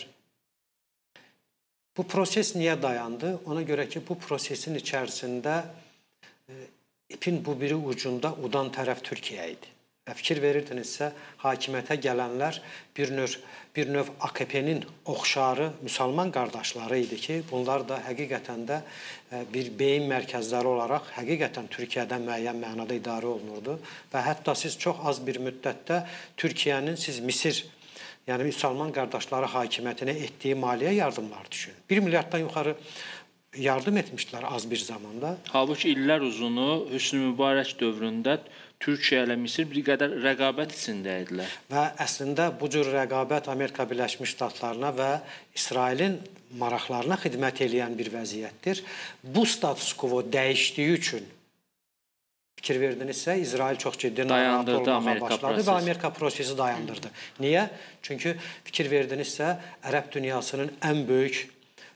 Bu proses niyə dayandı? Ona görə ki, bu prosesin içərisində e, ipin bu biri ucunda udan tərəf Türkiyə idi. Və fikir verirdinizsə, hakimiyyətə gələnlər bir növ, bir növ A K P-nin oxşarı müsəlman qardaşları idi ki, bunlar da həqiqətən də bir beyin mərkəzləri olaraq həqiqətən Türkiyədən müəyyən mənada idarə olunurdu. Və hətta siz çox az bir müddətdə Türkiyənin siz Misir, yəni müsəlman qardaşları hakimiyyətinə etdiyi maliyyə yardımlar düşünün. Bir milyarddan yuxarı yardım etmişdilər az bir zamanda. Halbuki illər uzunu Hüsnü Mübarək dövründə Türkiyə ilə Misir bir qədər rəqabət içində idilər. Və əslində bu cür rəqabət Amerika Birləşmiş Ştatlarına və İsrailin maraqlarına xidmət edən bir vəziyyətdir. Bu status quo dəyişdiyi üçün fikir verdinizsə, İsrail çox ciddi narahat olmağa başladı və Amerika prosesi dayandırdı. Niyə? Çünki fikir verdinizsə, Ərəb dünyasının ən böyük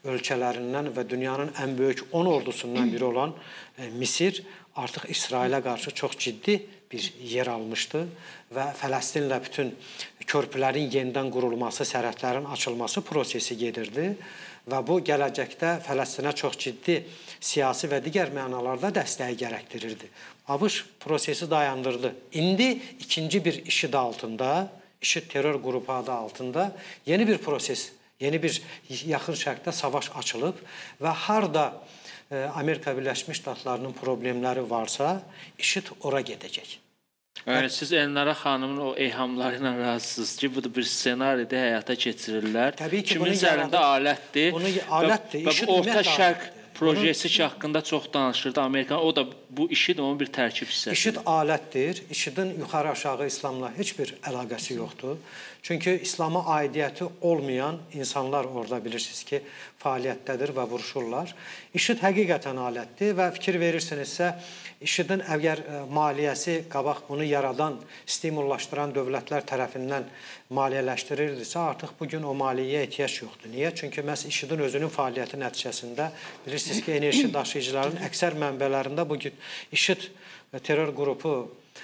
ölkələrindən və dünyanın ən böyük on ordusundan biri olan Misir artıq İsrailə qarşı çox ciddi bir yer almışdı və Fələstinlə bütün körpülərin yenidən qurulması, sərhədlərin açılması prosesi gedirdi və bu gələcəkdə Fələstinə çox ciddi siyasi və digər mənalarda dəstəyi gərəkdirirdi. ABŞ prosesi dayandırdı. İndi ikinci bir IŞİD altında, IŞİD terror qrupu adı altında yeni bir proses, yeni bir yaxın şərqdə savaş açılıb və harda Amerika Birləşmiş Ştatlarının problemləri varsa, IŞİD ora gedəcək. Yəni, siz Elnara xanımın o eyhamları ilə razısınız ki, bu da bir senaride həyata keçirirlər. Təbii ki, kimin üzərində alətdir. Bunu alətdir. Və bu Orta Şərq projesi ki, haqqında çox danışırdı Amerika. O da bu IŞİD onun bir tərkib hissəsidir. IŞİD alətdir. IŞİDin yuxarı aşağı İslamla heç bir əlaqəsi yoxdur. Çünki İslama aidiyyəti olmayan insanlar orada bilirsiniz ki, fəaliyyətdədir və vuruşurlar. IŞİD həqiqətən alətdir və fikir verirsinizsə, IŞİDin əgər maliyyəsi qabaq bunu yaradan, stimullaşdıran dövlətlər tərəfindən maliyyələşdirilirsə, artıq bugün o maliyyəyə ehtiyac yoxdur. Niyə? Çünki məhz IŞİDin özünün fəaliyyəti nəticəsində bilirsiniz ki, enerji daşıyıcıların əksər mənbələrində bugün IŞİD terror qrupu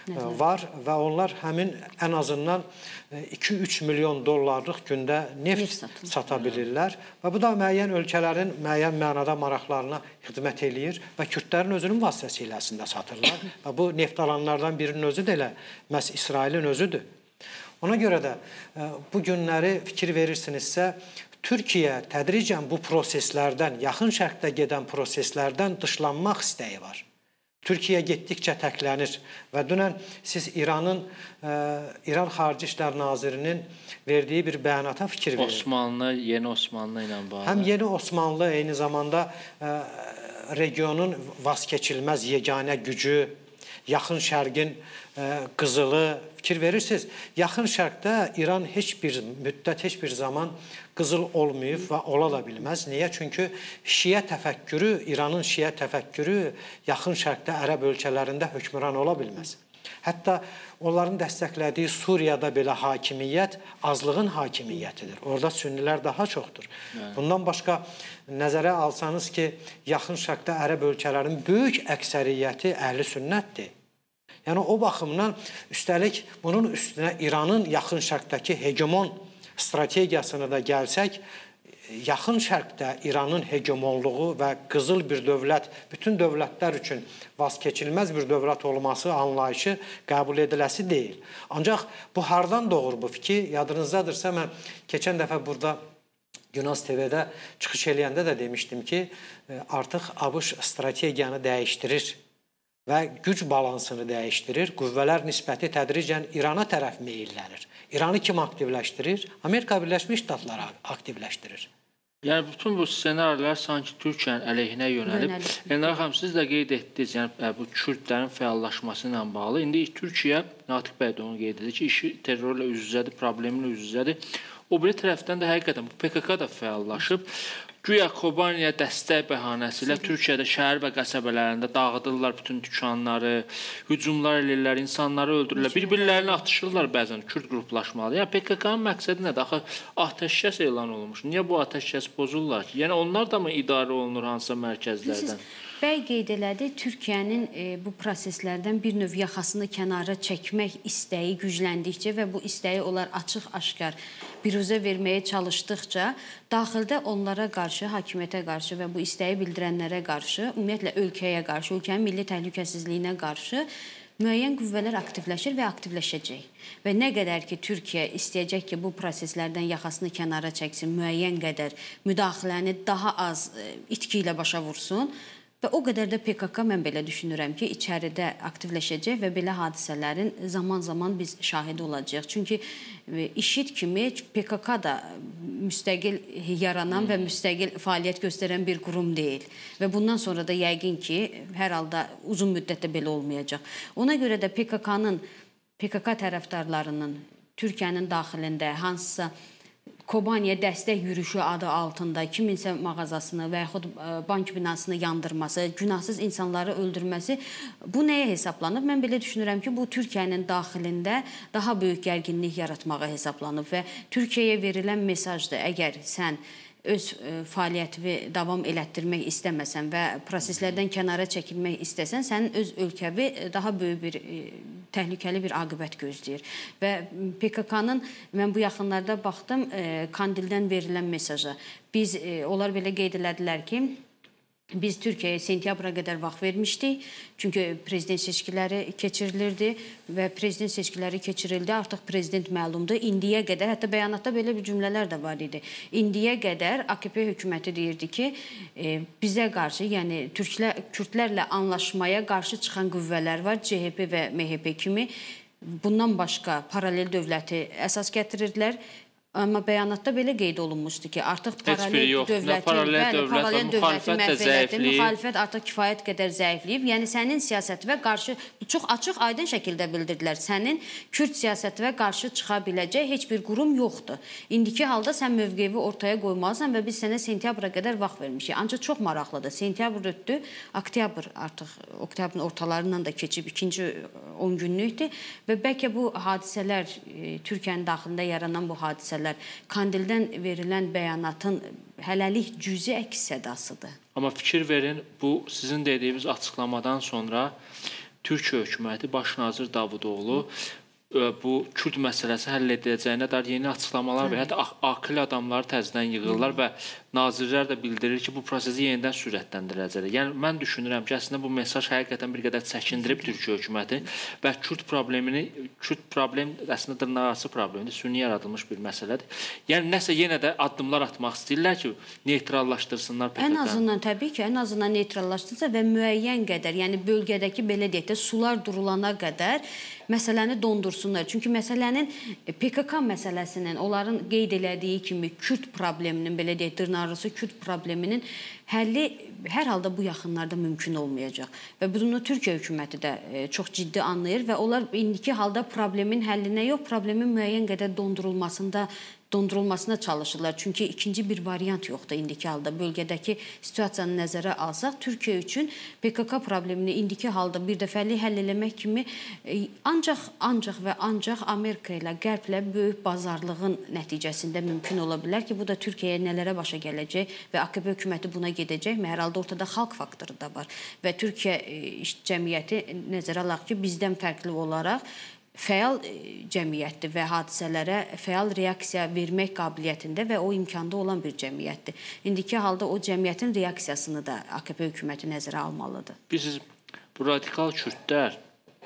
var və onlar həmin ən azından iki üç milyon dollarlıq gündə neft sata bilirlər və bu da müəyyən ölkələrin müəyyən mənada maraqlarına xidmət eləyir və Kürdlərin özünün vasitəsilə əslində satırlar və bu neft alanlardan birinin özü də elə məhz İsrailin özüdür. Ona görə də bu günləri fikir verirsinizsə, Türkiyə tədricən bu proseslərdən, yaxın şərqdə gedən proseslərdən dışlanmaq istəyi var. Türkiyə getdikcə təklənir və dünən siz İranın, İran Xarici İşlər Nazirinin verdiyi bir bəyanata fikir verin. Osmanlı, yeni Osmanlı ilə bağlı. Həm yeni Osmanlı, eyni zamanda regionun vazkeçilməz yeganə gücü, yaxın şərqin qızılı, fikir verirsiniz. Yaxın şərqdə İran heç bir müddət, heç bir zaman qızıl olmayıb və ola da bilməz. Niyə? Çünki şiə təfəkkürü, İranın şiə təfəkkürü yaxın şərqdə ərəb ölkələrində hökmran ola bilməz. Hətta onların dəstəklədiyi Suriyada belə hakimiyyət azlığın hakimiyyətidir. Orada sünnilər daha çoxdur. Bundan başqa nəzərə alsanız ki, yaxın şərqdə ərəb ölkələrinin böyük əksəriyyəti əhli sünnətdir. Yəni o baxımdan üstəlik bunun üstünə İranın yaxın şərqdəki hegemon strategiyasını da gəlsək, yaxın şərqdə İranın hegemonluğu və qızıl bir dövlət, bütün dövlətlər üçün vazkeçilməz bir dövlət olması anlayışı qəbul ediləsi deyil. Ancaq bu hardan doğur bu fikir? Yadınızdadırsa, mən keçən dəfə burada Günaz T V-də çıxış eləyəndə də demişdim ki, artıq ABŞ strategiyanı dəyişdirir və güc balansını dəyişdirir. Qüvvələr nisbəti tədricən İrana tərəf meyillənir. İranı kim aktivləşdirir? Amerika Birləşmiş Ştatları aktivləşdirir. Yəni, bütün bu ssenarilər sanki Türkiyənin əleyhinə yönəlib. Elnara xanım, siz də qeyd etdiniz, yəni bu Kürdlərin fəallaşması ilə bağlı. İndi Türkiyə, Natiq bəy də onu qeyd edir ki, işi terrorla üz-üzədir, problemlə üz-üzədir. O biri tərəfdən də həqiqətən bu P K K da fəallaşıb. Güya Kobaniyə dəstək bəhanəsi ilə Türkiyədə şəhər və qəsəbələrində dağıdırlar bütün dükanları, hücumlar edirlər, insanları öldürürlər, bir-birlərini atışırlar bəzən Kürd qruplaşmaları. Yəni P K K-nın məqsədi nədir? Axı atəşkəs elan olunmuş. Niyə bu atəşkəs pozurlar ki? Yəni onlar da mı idarə olunur hansısa mərkəzlərdən? Bəy qeyd elədi, Türkiyənin e, bu proseslərdən bir növ yaxasını kənara çəkmək istəyi gücləndikcə və bu istəyi onlar açıq-aşkar biruzə verməyə çalışdıqca, daxildə onlara qarşı, hakimiyyətə qarşı və bu istəyi bildirənlərə qarşı, ümumiyyətlə ölkəyə qarşı, ölkənin milli təhlükəsizliyinə qarşı müəyyən qüvvələr aktivləşir və aktivləşəcək. Və nə qədər ki, Türkiyə istəyəcək ki, bu proseslərdən yaxasını kənara çəksin, müəyyən qədər müdaxiləni daha az itki ilə başa vursun, və o qədər də P K K mən belə düşünürəm ki, içəridə aktivləşəcək və belə hadisələrin zaman-zaman biz şahidi olacağıq. Çünki IŞİD kimi P K K da müstəqil yaranan və müstəqil fəaliyyət göstərən bir qurum deyil. Və bundan sonra da yəqin ki, hər halda uzun müddətdə belə olmayacaq. Ona görə də P K K-nın, P K K tərəfdarlarının Türkiyənin daxilində hansısa Kobaniyə dəstək yürüyüşü adı altında kiminsə mağazasını və yaxud bank binasını yandırması, günahsız insanları öldürməsi, bu nəyə hesablanıb? Mən belə düşünürəm ki, bu Türkiyənin daxilində daha böyük gərginlik yaratmağa hesablanıb və Türkiyəyə verilən mesajdır. Əgər sən öz fəaliyyətini davam elətdirmək istəməsən və proseslərdən kənara çəkilmək istəsən, sənin öz ölkəvi daha böyük bir təhlükəli bir aqibət gözləyir. Və P K K-nın, mən bu yaxınlarda baxdım, Kandildən verilən mesaja. Biz, onlar belə qeyd elədilər ki, biz Türkiyəyə sentyabra qədər vaxt vermişdik. Çünki prezident seçkiləri keçirilirdi və prezident seçkiləri keçirildi. Artıq prezident məlumdur. İndiyə qədər, hətta bəyanatda belə bir cümlələr də var idi. İndiyə qədər A K P hökuməti deyirdi ki, e, bizə qarşı, yəni Türklər, Kürdlərlə anlaşmaya qarşı çıxan qüvvələr var, C H P və M H P kimi. Bundan başqa paralel dövləti əsas gətirirdilər. Amma bəyanatda belə qeyd olunmuşdu ki, artıq paralel dövləti, paralel dövlət məhv elədi, müxalifət artıq kifayət qədər zəifləyib. Yəni, sənin siyasətinə qarşı, çox açıq, aydın şəkildə bildirdilər, sənin Kürd siyasətinə qarşı çıxa biləcək heç bir qurum yoxdur. İndiki halda sən mövqevi ortaya qoymalısan və biz sənə sentyabra qədər vaxt vermişik. Ancaq çox maraqlıdır. Sentyabr ötdü, oktyabr artıq, oktyabrın ortalarından da keçib, ikinci on günlükdür və bəlkə bu hadisələr, Türkiyənin daxilində yaranan bu hadisələr Kandildən verilən bəyanatın hələlik cüzi əks sədasıdır. Amma fikir verin, bu sizin dediyiniz açıqlamadan sonra Türkiyə hökuməti Baş nazir Davutoğlu bu Kürd məsələsi həll ediləcəyinə dair yeni açıqlamalar və hətta akıl adamları təzədən yığırlar və nazirlər də bildirir ki, bu prosesi yenidən sürətləndirəcəklər. Yəni, mən düşünürəm ki, əslində bu mesaj həqiqətən bir qədər çəkindirib Türkiyə hökuməti və Kürd problemini, Kürd problem əslində dırnaqarası problemdir, süni yaradılmış bir məsələdir. Yəni, nəsə yenə də addımlar atmaq istəyirlər ki, neytrallaşdırsınlar P K K. Ən azından, təbii ki, ən azından neytrallaşdırsa və müəyyən qədər, yəni bölgədəki, belə deyək də, sular durulana qədər məsələni dondursunlar. Çünki məsələnin, P K K məsələsinin, onların qeyd elədiyi kimi Kürd probleminin, belə deyək, dırnaqarası Kürd probleminin həlli hər halda bu yaxınlarda mümkün olmayacaq. Və bunu Türkiyə hökuməti də çox ciddi anlayır və onlar indiki halda problemin həllinə yox, problemin müəyyən qədər dondurulmasında dondurulmasına çalışırlar. Çünki ikinci bir variant yoxdur indiki halda. Bölgədəki situasiyanı nəzərə alsaq, Türkiyə üçün P K K problemini indiki halda bir dəfəlik həll eləmək kimi ancaq, ancaq və ancaq Amerika ilə, Qərblə böyük bazarlığın nəticəsində mümkün ola bilər ki, bu da Türkiyəyə nələrə başa gələcək və A K P hökuməti buna gedəcəkmi? Hər halda ortada xalq faktoru da var. Və Türkiyə cəmiyyəti nəzərə alaq ki, bizdən fərqli olaraq fəal cəmiyyətdir və hadisələrə fəal reaksiya vermək qabiliyyətində və o imkanda olan bir cəmiyyətdir. İndiki halda o cəmiyyətin reaksiyasını da A K P hökuməti nəzərə almalıdır. Biz bu radikal Kürdlər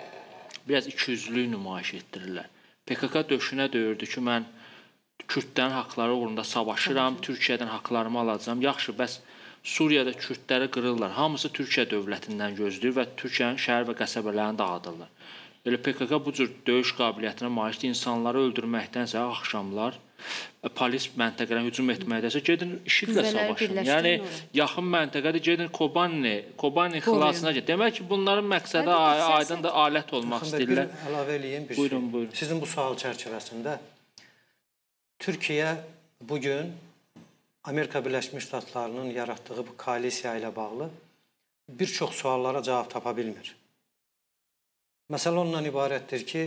biraz ikiyüzlülük nümayiş etdirirlər. P K K döşünə döyürdü ki, mən Kürdlərin haqları uğrunda savaşıram, Türkiyədən haqlarımı alacağam. Yaxşı, bəs Suriyada Kürdləri qırırlar. Hamısı Türkiyə dövlətindən gözləyir və Türkiyənin şəhər və qəsəbələrini dağıdırlar. Elə P K K bu cür döyüş qabiliyyətinə malikdir, insanları öldürməkdənsə axşamlar polis məntəqələrə hücum etməkdəsə gedin IŞİD-lə savaşın. Yəni yaxın məntəqədə gedin Kobani, Kobani xilasına gedin. Demək ki, bunların məqsədi aydın da alət olmaq istəyirlər. Bir əlavə eləyim bir buyurun, şey. Buyurun. Sizin bu sual çərçivəsində Türkiyə bugün Amerika Birləşmiş Ştatlarının yaratdığı bu koalisiya ilə bağlı bir çox suallara cavab tapa bilmir. Məsələ ondan ibarətdir ki,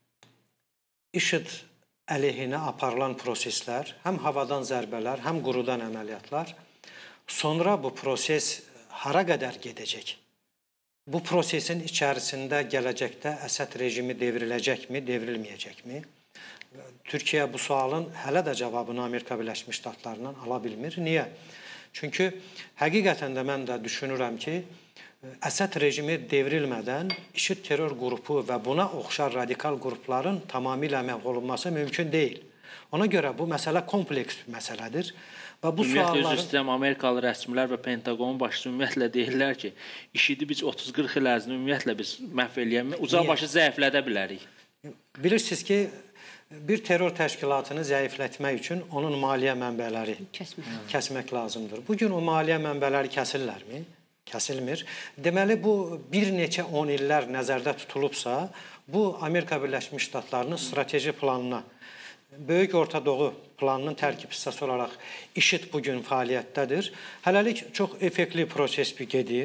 IŞİD əleyhinə aparılan proseslər, həm havadan zərbələr, həm qurudan əməliyyatlar, sonra bu proses hara qədər gedəcək? Bu prosesin içərisində gələcəkdə Əsəd rejimi devriləcəkmi, devrilməyəcəkmi? Türkiyə bu sualın hələ də cavabını Amerika Birləşmiş Ştatlarından ala bilmir. Niyə? Çünki həqiqətən də mən də düşünürəm ki, Əsəd rejimi devrilmədən IŞİD terror qrupu və buna oxşar radikal qrupların tamamilə məhv olunması mümkün deyil. Ona görə bu məsələ kompleks bir məsələdir. Və bu ümumiyyətlə, sualların... üzr istəyirəm, Amerikalı rəsmilər və Pentagonun başçısı ümumiyyətlə deyirlər ki, IŞİD-i biz otuz qırx il ərzində ümumiyyətlə biz məhv eləyəmək, uzaqbaşı zəiflədə bilərik. Bilirsiniz ki, bir terror təşkilatını zəiflətmək üçün onun maliyyə mənbələri kəsmək, kəsmək lazımdır. Bugün o maliyyə mənbələri kəsirlərmi? Kəsilmir. Deməli, bu bir neçə on illər nəzərdə tutulubsa, bu Amerika Birləşmiş Ştatlarının strateji planına, Böyük Orta Doğu planının tərkib hissəsi olaraq IŞİD bugün fəaliyyətdədir. Hələlik çox effektli proses bir gedir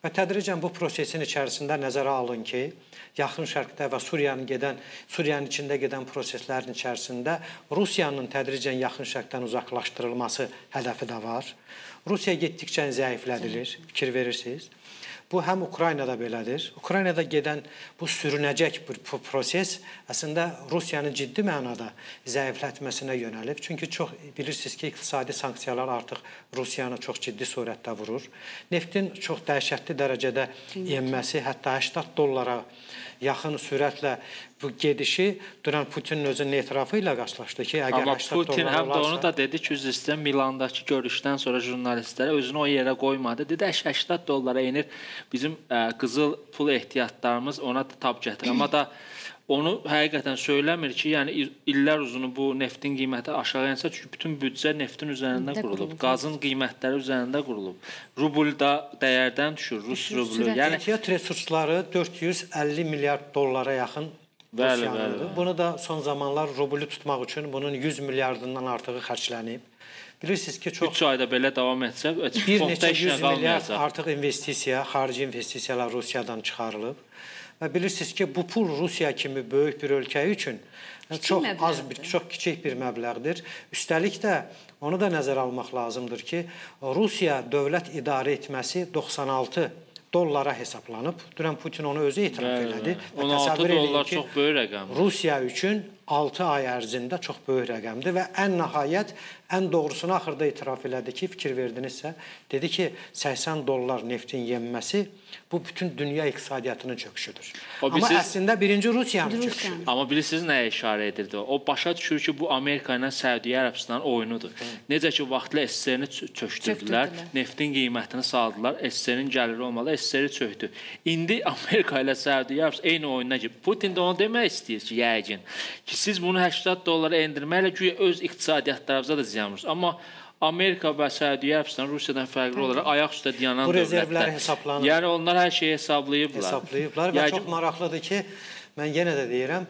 Və tədricən bu prosesin içərisində nəzərə alın ki, Yaxın Şərqdə və Suriyanın gedən, Suriyanın içində gedən proseslərin içərisində Rusiyanın tədricən Yaxın Şərqdən uzaqlaşdırılması hədəfi də var. Rusiya getdikcə zəiflədilir, fikir verirsiniz. Bu həm Ukraynada belədir. Ukraynada gedən bu sürünəcək bir proses əslində Rusiyanın ciddi mənada zəiflətməsinə yönəlib. Çünki çox bilirsiniz ki, iqtisadi sanksiyalar artıq Rusiyanı çox ciddi surətdə vurur. Neftin çox dəhşətli dərəcədə enməsi, hətta səksən dollara yaxın sürətlə bu gedişi dünən Putinin özünün etirafı ilə qarşılaşdı ki, əgər amma səksən Putin dollar həm də olarsa... onu da dedi ki, üzr istəyirəm, Milandakı görüşdən sonra jurnalistlərə özünü o yerə qoymadı. Dedi, səksən dollara enir bizim ə, qızıl pul ehtiyatlarımız, ona da tab gətirir. Amma da onu həqiqətən söyləmir ki, yəni illər uzunu bu neftin qiyməti aşağı ensə, çünki bütün büdcə neftin üzərində qurulub, qazın qiymətləri üzərində qurulub. Rubl da dəyərdən düşür, Rus rublu. Yəni ehtiyat resursları dörd yüz əlli milyard dollara yaxın Rusiyanındır. Bunu da son zamanlar rublu tutmaq üçün bunun yüz milyardından artığı xərclənib. Bilirsiniz ki, çox... üç ayda belə davam etsə, bir neçə yüz milyard artıq investisiya, xarici investisiyalar Rusiyadan çıxarılıb. Və bilirsiniz ki, bu pul Rusiya kimi böyük bir ölkə üçün çox az bir, çox kiçik bir məbləğdir. Üstəlik də onu da nəzərə almaq lazımdır ki, Rusiya dövlət idarə etməsi doxsan altı dollara hesablanıb. Dünən Putin onu özü etiraf elədi. on altı dollar çox böyük rəqəmdir. Rusiya üçün altı ay ərzində çox böyük rəqəmdir və ən nəhayət, ən doğrusunu axırda etiraf elədi ki, fikir verdinizsə, dedi ki, səksən dollar neftin yenməsi bu bütün dünya iqtisadiyyatının çöküşüdür. Amma siz... əslində birinci Rusiyanın çöküşüdür. Amma bilirsiniz nəyə işarə edirdi? O başa düşür ki, bu Amerika ilə Səudiyyə Ərəbistanın oyunudur. Hı. Necə ki, vaxtlı S S R-ni çökdürdülər, neftin qiymətini saldılar, S S R-in gəliri olmalı, S S R-i çöktü. İndi Amerika ilə Səudiyyə Ərəbistan eyni oyuna girib. Putin də onu demək istəyir ki, yəqin ki, siz bunu səksən dollara endirməklə güya öz iqtisadiyyatlarınıza da ziyan vurursunuz. Amma Amerika və Səudiyyə Ərəbistan Rusiyadan fərqli olaraq ayaq üstə dayanan dövlətlər. Bu rezervlər hesablanır. Yəni onlar hər şeyi hesablayıblar. Hesablayıblar və çox maraqlıdır ki, mən yenə də deyirəm,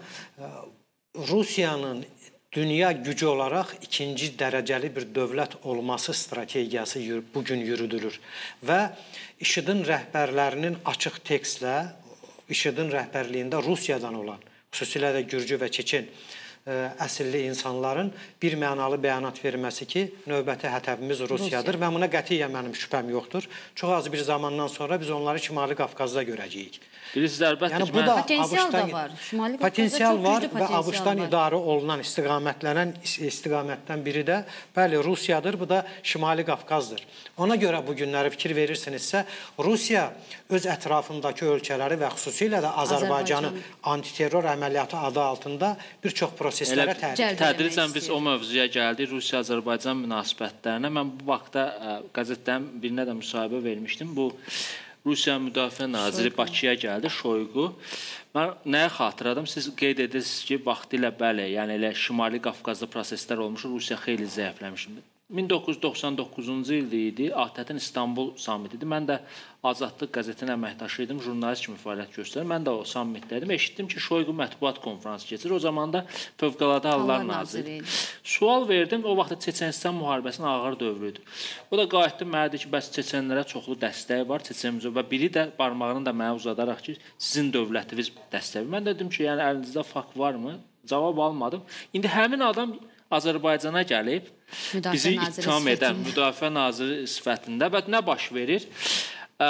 Rusiyanın dünya gücü olaraq ikinci dərəcəli bir dövlət olması strategiyası bugün yürüdülür. Və IŞİD-in rəhbərlərinin açıq tekstlə, IŞİD-in rəhbərliyində Rusiyadan olan, xüsusilə də Gürcü və Çeçen əsilli insanların bir mənalı bəyanat verməsi ki, növbəti hədəfimiz Rusiyadır və buna qətiyyən mənim şübhəm yoxdur. Çox az bir zamandan sonra biz onları Şimali Qafqazda görəcəyik. Bilirsiniz, əlbəttə yəni, ki, mən... Potensial da var. Şimali potensial var və ABŞ-dan idarə olunan, istiqamətlənən istiqamətdən biri də bəli, Rusiyadır, bu da Şimali Qafqazdır. Ona görə bu günləri fikir verirsinizsə, Rusiya öz ətrafındakı ölkələri və xüsusilə də Azərbaycanın antiterror əməliyyatı adı altında bir çox proseslərə təhlil. Tədricən biz o mövzuya gəldik, Rusiya-Azərbaycan münasibətlərinə. Mən bu vaxtda qəzetlərin birinə də müsahibə vermişdim. Bu Rusiya Müdafiə Naziri Bakıya gəldi, Şoyqu. Mən nəyə xatırladım? Siz qeyd edirsiniz ki, vaxtilə bəli, yəni elə Şimali Qafqazda proseslər olmuş, Rusiya xeyli zəifləmişdir. min doqquz yüz doxsan doqquzuncu ildə idi, ATƏT-in İstanbul sammitidir. Mən də Azadlıq qəzetinin əməkdaşı idim, jurnalist kimi fəaliyyət göstərir. Mən də o sammitdəydim. Eşitdim ki, Şoyqu mətbuat konfransı keçirir. O zaman da Fövqəladə Hallar Naziri. Sual verdim, o vaxtda Çeçenistan müharibəsinin ağır dövrüdür. O da qayıtdı, mənə dedi ki, bəs Çeçenlərə çoxlu dəstəyi var, Çeçen və biri də barmağını da mənə uzadaraq ki, sizin dövlətiniz dəstəyi. Mən dedim ki, yəni əlinizdə fakt varmı? Cavab almadım. İndi həmin adam Azərbaycana gəlib, bizi ittiham edən Müdafiə Naziri sifətində və nə baş verir? Ə,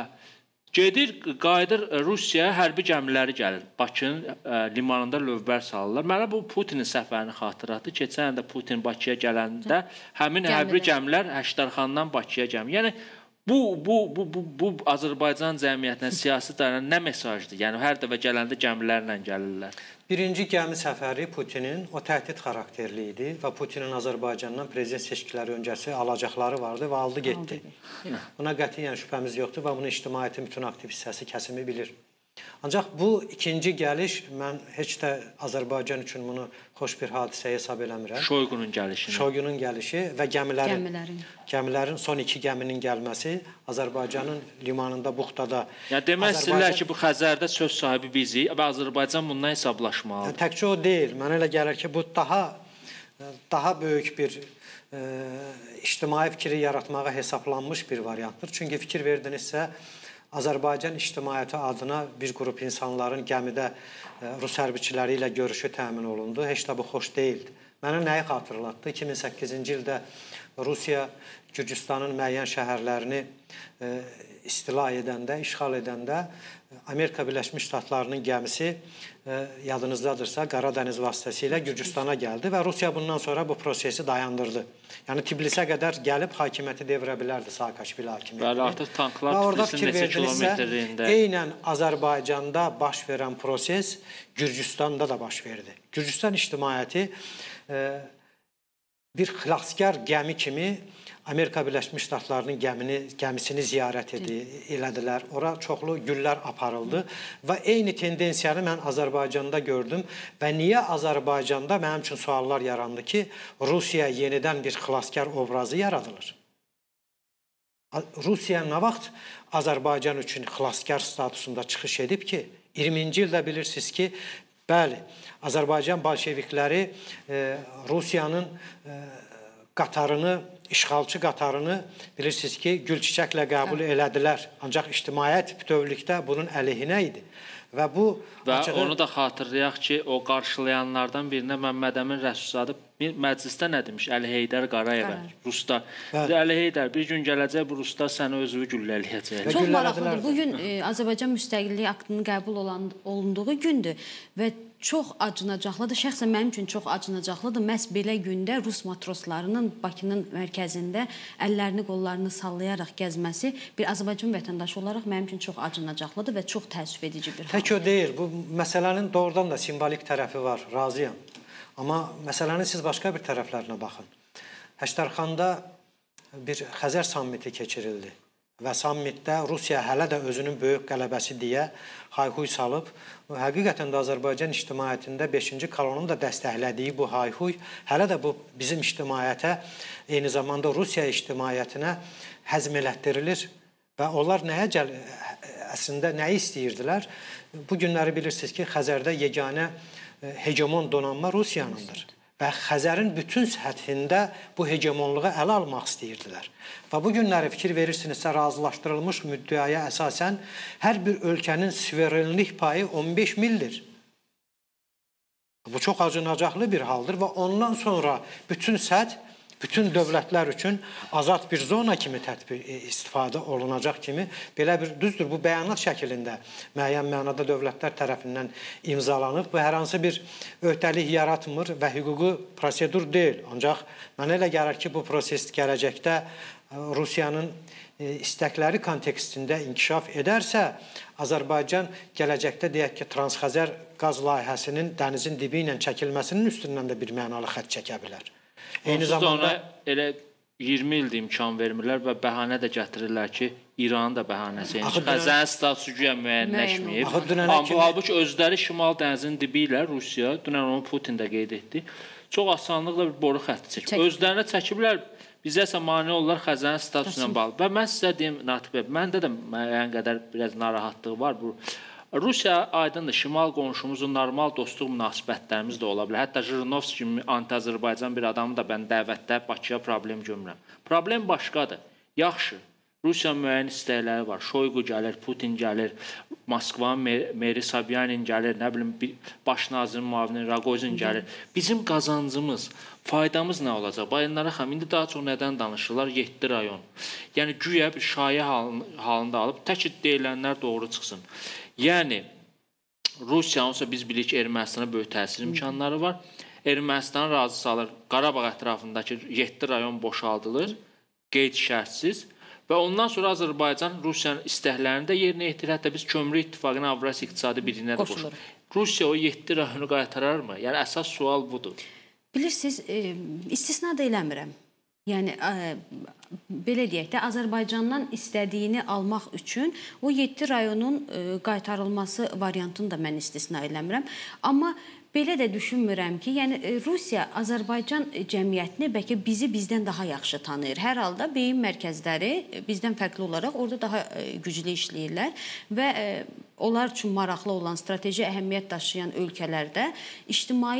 gedir, qayıdır Rusiyaya hərbi gəmiləri gəlir. Bakının ə, limanında lövbər salırlar. Mənə bu Putinin səfərini xatırlatdı. Keçən də Putin Bakıya gələndə həmin hərbi gəmilər Həştərxandan Bakıya gəmir. Yəni bu bu bu bu, bu Azərbaycan cəmiyyətinə, siyasi dairəyə nə mesajdır? Yəni hər dəfə gələndə gəmilərlə gəlirlər. Birinci gəmi səfəri Putinin o təhdid xarakterli idi və Putinin Azərbaycandan prezident seçkiləri öncəsi alacaqları vardı və aldı getdi. Buna qətiyyən şübhəmiz yoxdur və bunu ictimaiyyətin bütün aktiv hissəsi kəsimi bilir. Ancaq bu ikinci gəliş mən heç də Azərbaycan üçün bunu xoş bir hadisə hesab eləmirəm. Şoyqunun gəlişi. Şoyqunun gəlişi və gəmilərin, gəmilərin. gəmilərin son iki gəminin gəlməsi Azərbaycanın limanında, buxtada. Yəni demək Azərbaycan... istəyirlər ki, bu Xəzərdə söz sahibi bizik və Azərbaycan bundan hesablaşmalıdır. Yəni, təkcə o deyil. Mənə elə gəlir ki, bu daha daha böyük bir e, ictimai fikri yaratmağa hesablanmış bir variantdır. Çünki fikir verdinizsə, Azərbaycan ictimaiyyəti adına bir qrup insanların gəmidə Rus hərbiçiləri ilə görüşü təmin olundu. Heç də bu xoş deyildi. Mənə nəyi xatırlatdı? iki min səkkizinci ildə Rusiya Gürcüstanın müəyyən şəhərlərini istila edəndə, işğal edəndə Amerika Birləşmiş Ştatlarının gəmisi yadınızdadırsa Qara Dəniz vasitəsilə Gürcüstana gəldi və Rusiya bundan sonra bu prosesi dayandırdı. Yəni Tbilisə qədər gəlib hakimiyyəti devirə bilərdi Saakashvili hakimiyyətini. Bəli, artıq tanklar Tbilisin neçə kilometrliyində. Eynən Azərbaycanda baş verən proses Gürcüstanda da baş verdi. Gürcüstan ictimaiyyəti bir xilaskar gəmi kimi Amerika Birləşmiş Ştatlarının gəmini, gəmisini ziyarət edi, elədilər. Ora çoxlu güllər aparıldı və eyni tendensiyanı mən Azərbaycanda gördüm və niyə Azərbaycanda mənim üçün suallar yarandı ki, Rusiya yenidən bir xilaskar obrazı yaradılır? Rusiya nə vaxt Azərbaycan üçün xilaskar statusunda çıxış edib ki, iyirminci ildə bilirsiniz ki, bəli, Azərbaycan bolşevikləri e, Rusiyanın e, qatarını, işğalçı qatarını bilirsiniz ki, gül çiçəklə qəbul elədilər. Ancaq ictimaiyyət bütövlükdə bunun əleyhinə idi. Və bu və açığı... onu da xatırlayaq ki, o qarşılayanlardan birinə Məmməd Əmin Rəsulzadə bir məclisdə nə demiş? Əli Heydər Qarayevə, Rusda. Əli Heydər, bir gün gələcək bu Ruslar səni özünü güllələyəcək. Çox maraqlıdır. Bugün e, Azərbaycan müstəqilliyi aktının qəbul olan, olunduğu gündür və çox acınacaqlıdır. Şəxsən mənim üçün çox acınacaqlıdır. Məhz belə gündə Rus matroslarının Bakının mərkəzində əllərini, qollarını sallayaraq gəzməsi bir Azərbaycan vətəndaşı olaraq mənim üçün çox acınacaqlıdır və çox təəssüf edici bir hal. Tək o deyil. Bu məsələnin doğrudan da simvolik tərəfi var. Razıyam. Amma məsələnin siz başqa bir tərəflərinə baxın. Həştərxanda bir Xəzər sammiti keçirildi və sammitdə Rusiya hələ də özünün böyük qələbəsi deyə hayhuy salıb. Həqiqətən də Azərbaycan ictimaiyyətində beşinci kolonun da dəstəklədiyi bu hayhuy hələ də bu bizim ictimaiyyətə, eyni zamanda Rusiya ictimaiyyətinə həzm elətdirilir və onlar nəyə gəl, əslində nəyi istəyirdilər? Bu günləri bilirsiniz ki, Xəzərdə yeganə hegemon donanma Rusiyanındır və Xəzərin bütün səthində bu hegemonluğu ələ almaq istəyirdilər. Və bu günləri fikir verirsinizsə, razılaşdırılmış müddəaya əsasən hər bir ölkənin suverenlik payı on beş mildir. Bu çox acınacaqlı bir haldır və ondan sonra bütün səth, bütün dövlətlər üçün azad bir zona kimi tətbiq istifadə olunacaq kimi belə bir düzdür. Bu bəyanat şəklində müəyyən mənada dövlətlər tərəfindən imzalanıb. Bu hər hansı bir öhdəlik yaratmır və hüquqi prosedur deyil. Ancaq mənə elə gəlir ki, bu proses gələcəkdə Rusiyanın istəkləri kontekstində inkişaf edərsə, Azərbaycan gələcəkdə deyək ki, Transxəzər qaz layihəsinin dənizin dibi ilə çəkilməsinin üstündən də bir mənalı xətt çəkə bilər. Eyni zamanda elə iyirmi ildir imkan vermirlər və bəhanə də gətirirlər ki, İranın da bəhanəsi. Xəzərin statusu güya müəyyənləşməyib. Halbuki özləri Şimal dənizinin dibi ilə Rusiya, dünən onu Putin də qeyd etdi, çox asanlıqla bir boru xətti çəkib. Özlərinə çəkiblər, bizə isə mane olurlar Xəzərin statusu ilə bağlı. Və mən sizə deyim, Natiq bəy, məndə də müəyyən qədər biraz narahatlığı var bu. Rusiya aydındır, şimal qonşumuzun normal dostluq münasibətlərimiz də ola bilər. Hətta Jirinovski kimi anti-Azərbaycan bir adamı da mən dəvətdə Bakıya problem görmürəm. Problem başqadır. Yaxşı, Rusiya müəyyən istəkləri var. Şoyqu gəlir, Putin gəlir, Moskvanın meri Sobyanin gəlir, nə bilim, baş nazirin müavini Ragozin gəlir. Bizim qazancımız, faydamız nə olacaq? Bayınlara xanım, indi daha çox nədən danışırlar? yeddi rayon. Yəni, güya bir şayə halında alıb, tək deyilənlər doğru çıxsın. Yəni, Rusiya olsa biz bilirik ki, Ermənistana böyük təsir imkanları var. Ermənistanı razı salır. Qarabağ ətrafındakı yeddi rayon boşaldılır, qeyd şərtsiz. Və ondan sonra Azərbaycan Rusiyanın istəklərini də yerinə yetirir. Hətta biz Kömür İttifaqının Avrasiya İqtisadi Birliyinə də qoşulur. Rusiya o yeddi rayonu qaytararmı? Yəni, əsas sual budur. Bilirsiniz, e, istisna da eləmirəm. Yəni, ə, belə deyək də, Azərbaycandan istədiyini almaq üçün o yeddi rayonun ə, qaytarılması variantını da mən istisna eləmirəm. Amma belə də düşünmürəm ki, yəni Rusiya Azərbaycan cəmiyyətini bəlkə bizi bizdən daha yaxşı tanıyır. Hər halda beyin mərkəzləri bizdən fərqli olaraq orada daha ə, güclü işləyirlər və ə, onlar üçün maraqlı olan, strateji əhəmiyyət daşıyan ölkələrdə ictimai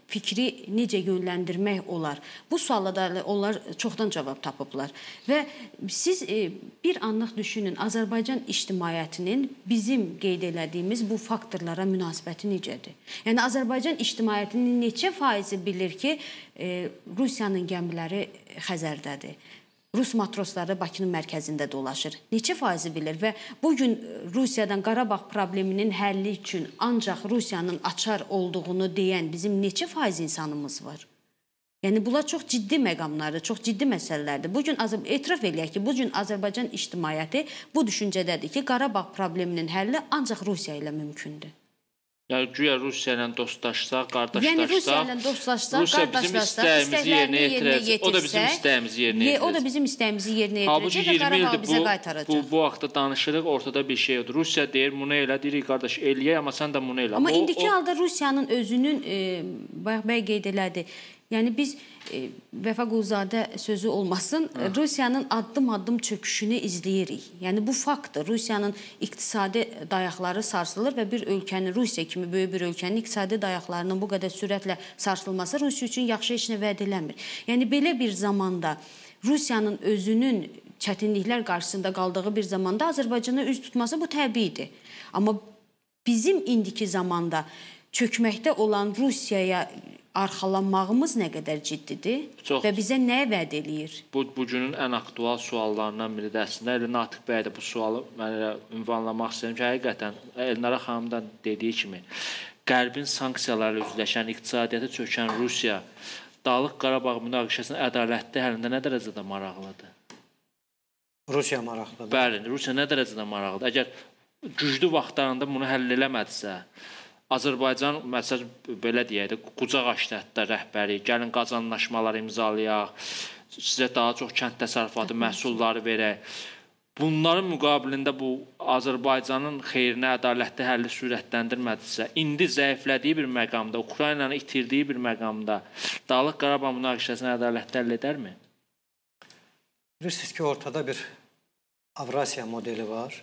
fikri necə yönləndirmək olar? Bu suala da onlar çoxdan cavab tapıblar. Və siz e, bir anlıq düşünün, Azərbaycan ictimaiyyətinin bizim qeyd elədiyimiz bu faktorlara münasibəti necədir? Yəni Azərbaycan ictimaiyyətinin neçə faizi bilir ki, e, Rusiyanın gəmiləri Xəzərdədir? Rus matrosları Bakının mərkəzində dolaşır. Neçə faizi bilir və bugün Rusiyadan Qarabağ probleminin həlli üçün ancaq Rusiyanın açar olduğunu deyən bizim neçə faiz insanımız var? Yəni bunlar çox ciddi məqamlardır, çox ciddi məsələlərdir. Bugün etiraf eləyək ki, bugün Azərbaycan ictimaiyyəti bu düşüncədədir ki, Qarabağ probleminin həlli ancaq Rusiya ilə mümkündür. Yəni güya Rusiya ilə dostlaşsaq, qardaşlaşsaq, yəni Rusiya ilə dostlaşsaq, Rusiya bizim istəyimizi yerinə yetirəcək. O da bizim istəyimizi yerinə yetirəcək. O da bizim istəyimizi yerinə yetirəcək və Qarabağı bizə qaytaracaq. Bu, bu haqda danışırıq, ortada bir şey yoxdur. Rusiya deyir, bunu elə, deyirik, qardaş, eləyək, amma sən də bunu elə. Amma o, indiki o... halda Rusiyanın özünün, e, bayaq bəy qeyd elədi, yəni biz e, Vəfa Quluzadə sözü olmasın, Hı. Rusiyanın addım-addım çöküşünü izləyirik. Yəni bu faktdır. Rusiyanın iqtisadi dayaqları sarsılır və bir ölkənin, Rusiya kimi böyük bir ölkənin iqtisadi dayaqlarının bu qədər sürətlə sarsılması Rusiya üçün yaxşı heç nə vəd eləmir. Yəni belə bir zamanda Rusiyanın özünün çətinliklər qarşısında qaldığı bir zamanda Azərbaycana üz tutması bu təbiidir. Amma bizim indiki zamanda çökməkdə olan Rusiyaya arxalanmağımız nə qədər ciddidir Çox. Və bizə nə vəd eləyir? Bu, bugünün ən aktual suallarından biridir. Əslində, Əli Natiq bəy də bu sualı mən ünvanlamaq istəyirəm ki, həqiqətən Elnara xanımdan dediyi kimi, Qərbin sanksiyalarla üzləşən, iqtisadiyyatı çökən Rusiya Dağlıq Qarabağ münaqişəsinin ədalətli həlində nə dərəcədə maraqlıdır? Rusiya maraqlıdır. Bəli, Rusiya nə dərəcədə maraqlıdır? Əgər güclü vaxtlarında bunu həll eləmədisə, Azərbaycan, məsələn, belə deyək də, qucaq açdı hətta rəhbəri, gəlin qazanlaşmalar imzalayaq, sizə daha çox kənd təsərrüfatı məhsulları verək. Bunların müqabilində bu Azərbaycanın xeyrinə ədalətli həlli sürətləndirmədisə, indi zəiflədiyi bir məqamda, Ukraynanı itirdiyi bir məqamda Dağlıq Qarabağ münaqişəsini ədalətli həll edərmi? Bilirsiniz ki, ortada bir Avrasiya modeli var.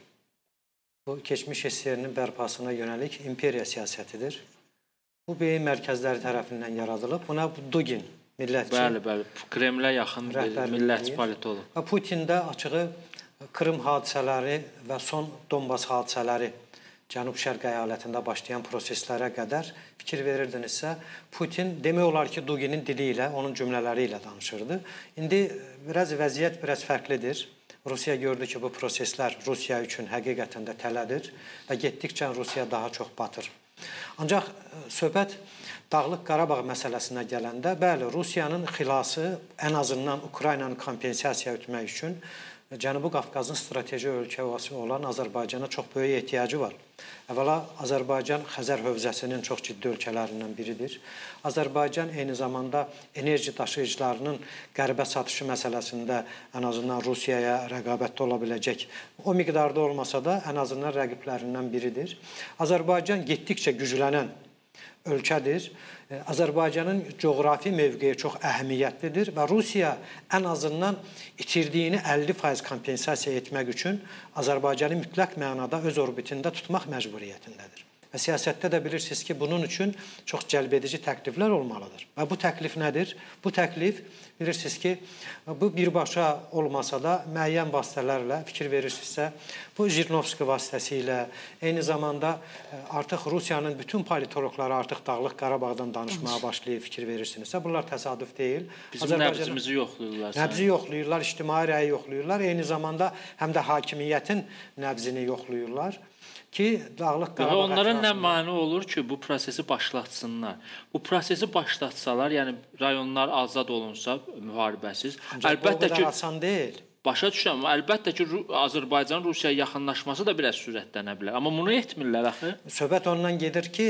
Bu, keçmiş S S R-nin bərpasına yönəlik imperiya siyasətidir. Bu, beyin mərkəzləri tərəfindən yaradılıb. Buna Dugin, millətçi, bəli, bəli. Kremlə yaxın millətçi politolog. Və Putin də açığı Krım hadisələri və son Donbas hadisələri Cənub-Şərq əyalətində başlayan proseslərə qədər fikir verirdinizsə, Putin demək olar ki, Duginin dili ilə, onun cümlələri ilə danışırdı. İndi biraz vəziyyət biraz fərqlidir. Rusiya gördü ki, bu proseslər Rusiya üçün həqiqətən də tələdir və getdikcə Rusiya daha çox batır. Ancaq söhbət Dağlıq Qarabağ məsələsinə gələndə, bəli, Rusiyanın xilası ən azından Ukraynanı kompensasiya etmək üçün Cənubi Qafqazın strateji ölkəsi olan Azərbaycana çox böyük ehtiyacı var. Əvvəla, Azərbaycan Xəzər hövzəsinin çox ciddi ölkələrindən biridir. Azərbaycan eyni zamanda enerji daşıyıcılarının qərbə satışı məsələsində ən azından Rusiyaya rəqabətdə ola biləcək. O miqdarda olmasa da ən azından rəqiblərindən biridir. Azərbaycan getdikcə güclənən ölkədir. Azərbaycanın coğrafi mövqeyi çox əhəmiyyətlidir və Rusiya ən azından itirdiyini əlli faiz kompensasiya etmək üçün Azərbaycanı mütləq mənada öz orbitində tutmaq məcburiyyətindədir. Və siyasətdə də bilirsiniz ki, bunun üçün çox cəlbedici təkliflər olmalıdır. Və bu təklif nədir? Bu təklif, bilirsiniz ki, bu birbaşa olmasa da müəyyən vasitələrlə fikir verirsinizsə, bu Jirnovski vasitəsilə, eyni zamanda artıq Rusiyanın bütün politologları artıq Dağlıq Qarabağdan danışmağa başlayıb fikir verirsinizsə, bunlar təsadüf deyil. Bizim nəbzimizi yoxlayırlar. Nəbzi yoxlayırlar, ictimai rəyi yoxlayırlar, eyni zamanda həm də hakimiyyətin nəbzini yoxlayırlar. Ki, Dağlıq Qarabağ onlara nə mane olur ki, bu prosesi başlatsınlar. Bu prosesi başlatsalar, yəni rayonlar azad olunsa müharibəsiz, ancaq əlbəttə ki, asan deyil. Başa düşürəm, amma əlbəttə ki, Azərbaycan Rusiyaya yaxınlaşması da biraz sürətlənə bilər. Amma bunu etmirlər axı. Söhbət ondan gedir ki,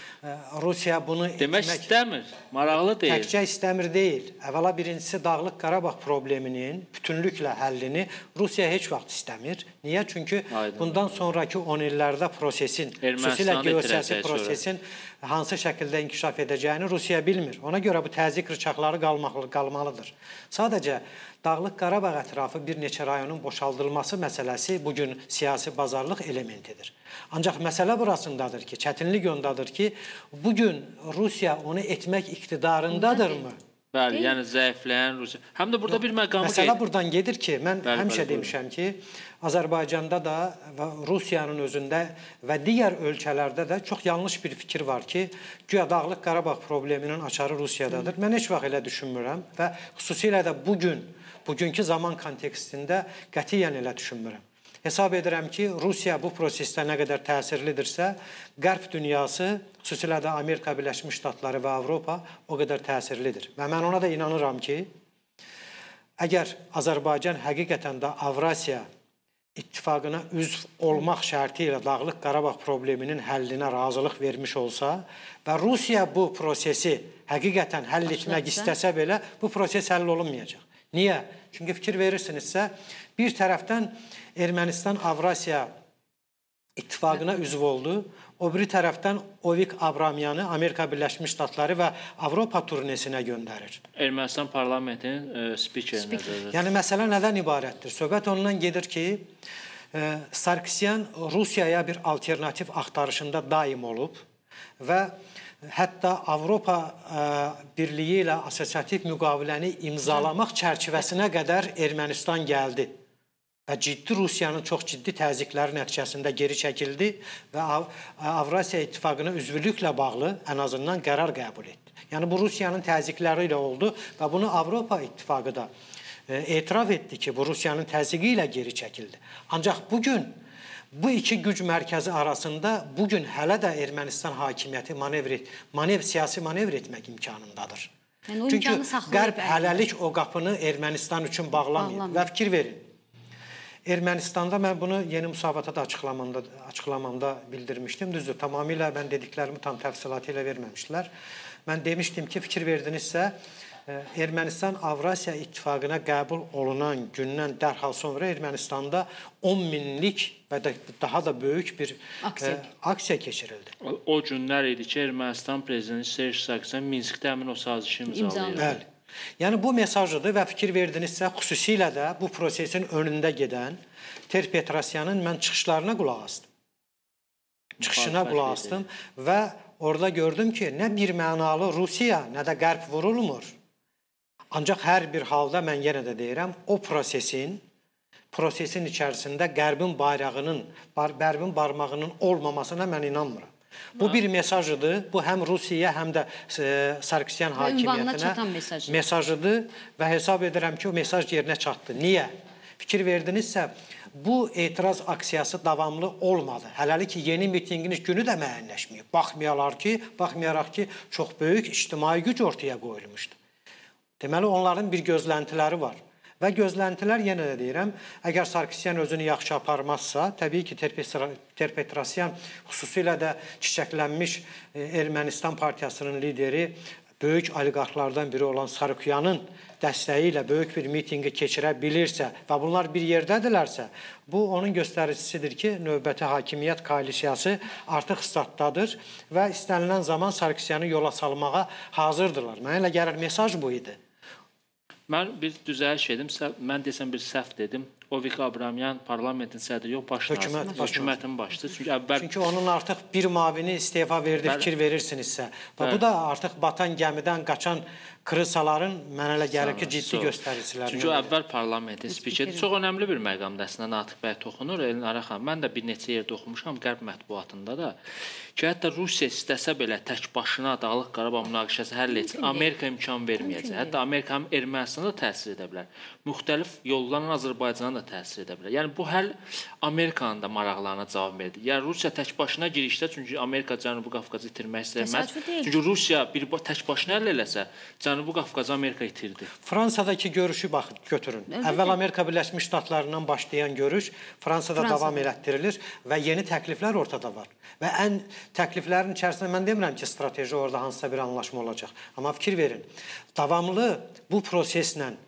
Rusiya bunu demək etmək istəmir, maraqlı deyil. Təkcə istəmir deyil. Əvvəla birincisi Dağlıq Qarabağ probleminin bütünlüklə həllini Rusiya heç vaxt istəmir. Niyə? Çünki Aydın. bundan sonraki on illərdə prosesin, xüsusilə geosiyasi prosesin sonra. hansı şəkildə inkişaf edəcəyini Rusiya bilmir. Ona görə bu təzyiq rıçaqları qalmalıdır. Sadəcə Dağlıq Qarabağ ətrafı artıq bir neçə rayonun boşaldılması məsələsi bugün siyasi bazarlıq elementidir. Ancaq məsələ burasındadır ki, çətinlik ondadır ki, bugün Rusiya onu etmək iqtidarındadırmı? Bəli, yəni zəifləyən Rusiya. Həm də burada Yox, bir məqamı qeyd. Məsələ buradan gedir ki, mən bəli, həmişə bəli, demişəm ki, Azərbaycanda da və Rusiyanın özündə və digər ölkələrdə də çox yanlış bir fikir var ki, güya Dağlıq Qarabağ probleminin açarı Rusiyadadır. Mən heç vaxt elə düşünmürəm və xüsusilə də bugün, bugünkü zaman kontekstində qətiyyən elə düşünmürəm. Hesab edirəm ki, Rusiya bu prosesdə nə qədər təsirlidirsə, Qərb dünyası, xüsusilə də Amerika Birləşmiş Ştatları və Avropa o qədər təsirlidir. Və mən ona da inanıram ki, əgər Azərbaycan həqiqətən də Avrasiya İttifaqına üzv olmaq şərti ilə Dağlıq Qarabağ probleminin həllinə razılıq vermiş olsa və Rusiya bu prosesi həqiqətən həll etmək istəsə belə, bu proses həll olunmayacaq. Niyə? Çünki fikir verirsinizsə, bir tərəfdən Ermənistan Avrasiya İttifaqına üzv oldu. O biri tərəfdən Ovik Abramyanı Amerika Birləşmiş Ştatları və Avropa turnesinə göndərir. Ermənistan parlamentinin e, spikerinə. Yəni məsələ nədən ibarətdir? Söhbət ondan gedir ki, e, Sarkisyan Rusiyaya bir alternativ axtarışında daim olub və hətta Avropa e, Birliyi ilə asosiativ müqaviləni imzalamaq çərçivəsinə qədər Ermənistan gəldi. Və ciddi Rusiyanın çox ciddi təzyiqləri nəticəsində geri çəkildi və Av Avrasiya İttifaqına üzvlüklə bağlı ən azından qərar qəbul etdi. Yəni bu Rusiyanın təzyiqləri ilə oldu və bunu Avropa İttifaqı da e, etiraf etdi ki, bu Rusiyanın təzyiqi ilə geri çəkildi. Ancaq bugün bu iki güc mərkəzi arasında bugün hələ də Ermənistan hakimiyyəti manevr, manevr, siyasi manevr etmək imkanındadır. Yəni, Çünki Qərb hələlik o qapını Ermənistan üçün bağlamayıb və fikir verin. Ermənistanda mən bunu yeni müsavatada açıqlamamda, açıqlamamda bildirmişdim. Düzdür, tamamilə mən dediklərimi tam təfsilatı ilə verməmişdilər. Mən demişdim ki, fikir verdinizsə, Ermənistan Avrasiya İttifaqına qəbul olunan gündən dərhal sonra Ermənistanda on minlik və daha da böyük bir aksiya, e, aksiya keçirildi. O, o günlər idi ki, Ermənistan prezidenti Serj Sarkisyan Minskdə həmin o sazişi imzalayırdı. Bəli. Yəni bu mesajıdır və fikir verdinizsə, xüsusilə də bu prosesin önündə gedən Ter-Petrosyanın mən çıxışlarına qulaq astım. Çıxışına qulaq astım və orada gördüm ki, nə bir mənalı Rusiya, nə də Qərb vurulmur. Ancaq hər bir halda mən yenə də deyirəm, o prosesin, prosesin içərisində Qərbin bayrağının, Qərbin barmağının olmamasına mən inanmıram. Bu bir mesajıdır. Bu həm Rusiyaya, həm də e, Sarkisyan hakimiyyətinə mesajıdır və hesab edirəm ki, o mesaj yerinə çatdı. Niyə? Fikir verdinizsə, bu etiraz aksiyası davamlı olmadı. Hələlik ki, yeni mitinginiz günü də müəyyənləşməyib. Baxmayaraq ki, baxmayaraq ki, çox böyük ictimai güc ortaya qoyulmuşdu. Deməli, onların bir gözləntiləri var. Və gözləntilər, yenə də deyirəm, əgər Sarkisyan özünü yaxşı aparmazsa, təbii ki, Ter-Petrosyan xüsusilə də çiçəklənmiş Ermənistan partiyasının lideri, böyük oliqarxlardan biri olan Sarkisyanın dəstəyi ilə böyük bir mitingi keçirə bilirsə və bunlar bir yerdədirlərsə, bu onun göstəricisidir ki, növbəti hakimiyyət koalisiyası artıq statdadır və istənilən zaman Sarkisyanı yola salmağa hazırdırlar. Mənə elə gəlir, mesaj bu idi. Mən bir düzəliş edim, mən desəm bir səhv dedim. Ovik Abramyan parlamentin sədri yox, baş naziri, hökumətin başçısı. Çünki, əvvəl... Çünki onun artıq bir mavini istefa verdi, Bəli. fikir verirsinizsə. Və bu da artıq batan gəmidən qaçan krisaların mənə elə gəlir ki, ciddi göstəriciləri. Çünki o əvvəl parlamentin spikeri çox önəmli bir məqamda əslində Natiq bəy toxunur. Elnarə xanım, mən də bir neçə yerdə oxumuşam Qərb mətbuatında da ki, hətta Rusiya istəsə belə tək başına Dağlıq Qarabağ münaqişəsi həll etsin, Amerika imkan verməyəcək. Hətta Amerika həm Ermənistana da təsir edə bilər. Müxtəlif yollarla Azərbaycana da təsir edə bilər. Yəni bu həll Amerikanın da maraqlarına cavab verdi. Yəni Rusiya tək başına girişdə, çünki Amerika Cənubi Qafqazı itirmək istəməz. Çünki Rusiya bir tək başına həll eləsə, Cənubi Qafqazı Amerika itirdi. Fransadakı görüşü baxın, götürün. Əvvəl Amerika Birləşmiş Ştatlarından başlayan görüş Fransada davam elətdirilir və yeni təkliflər ortada var. Və ən təkliflərin içərisində mən demirəm ki, strateji orada hansısa bir anlaşma olacaq. Amma fikir verin, davamlı bu proseslə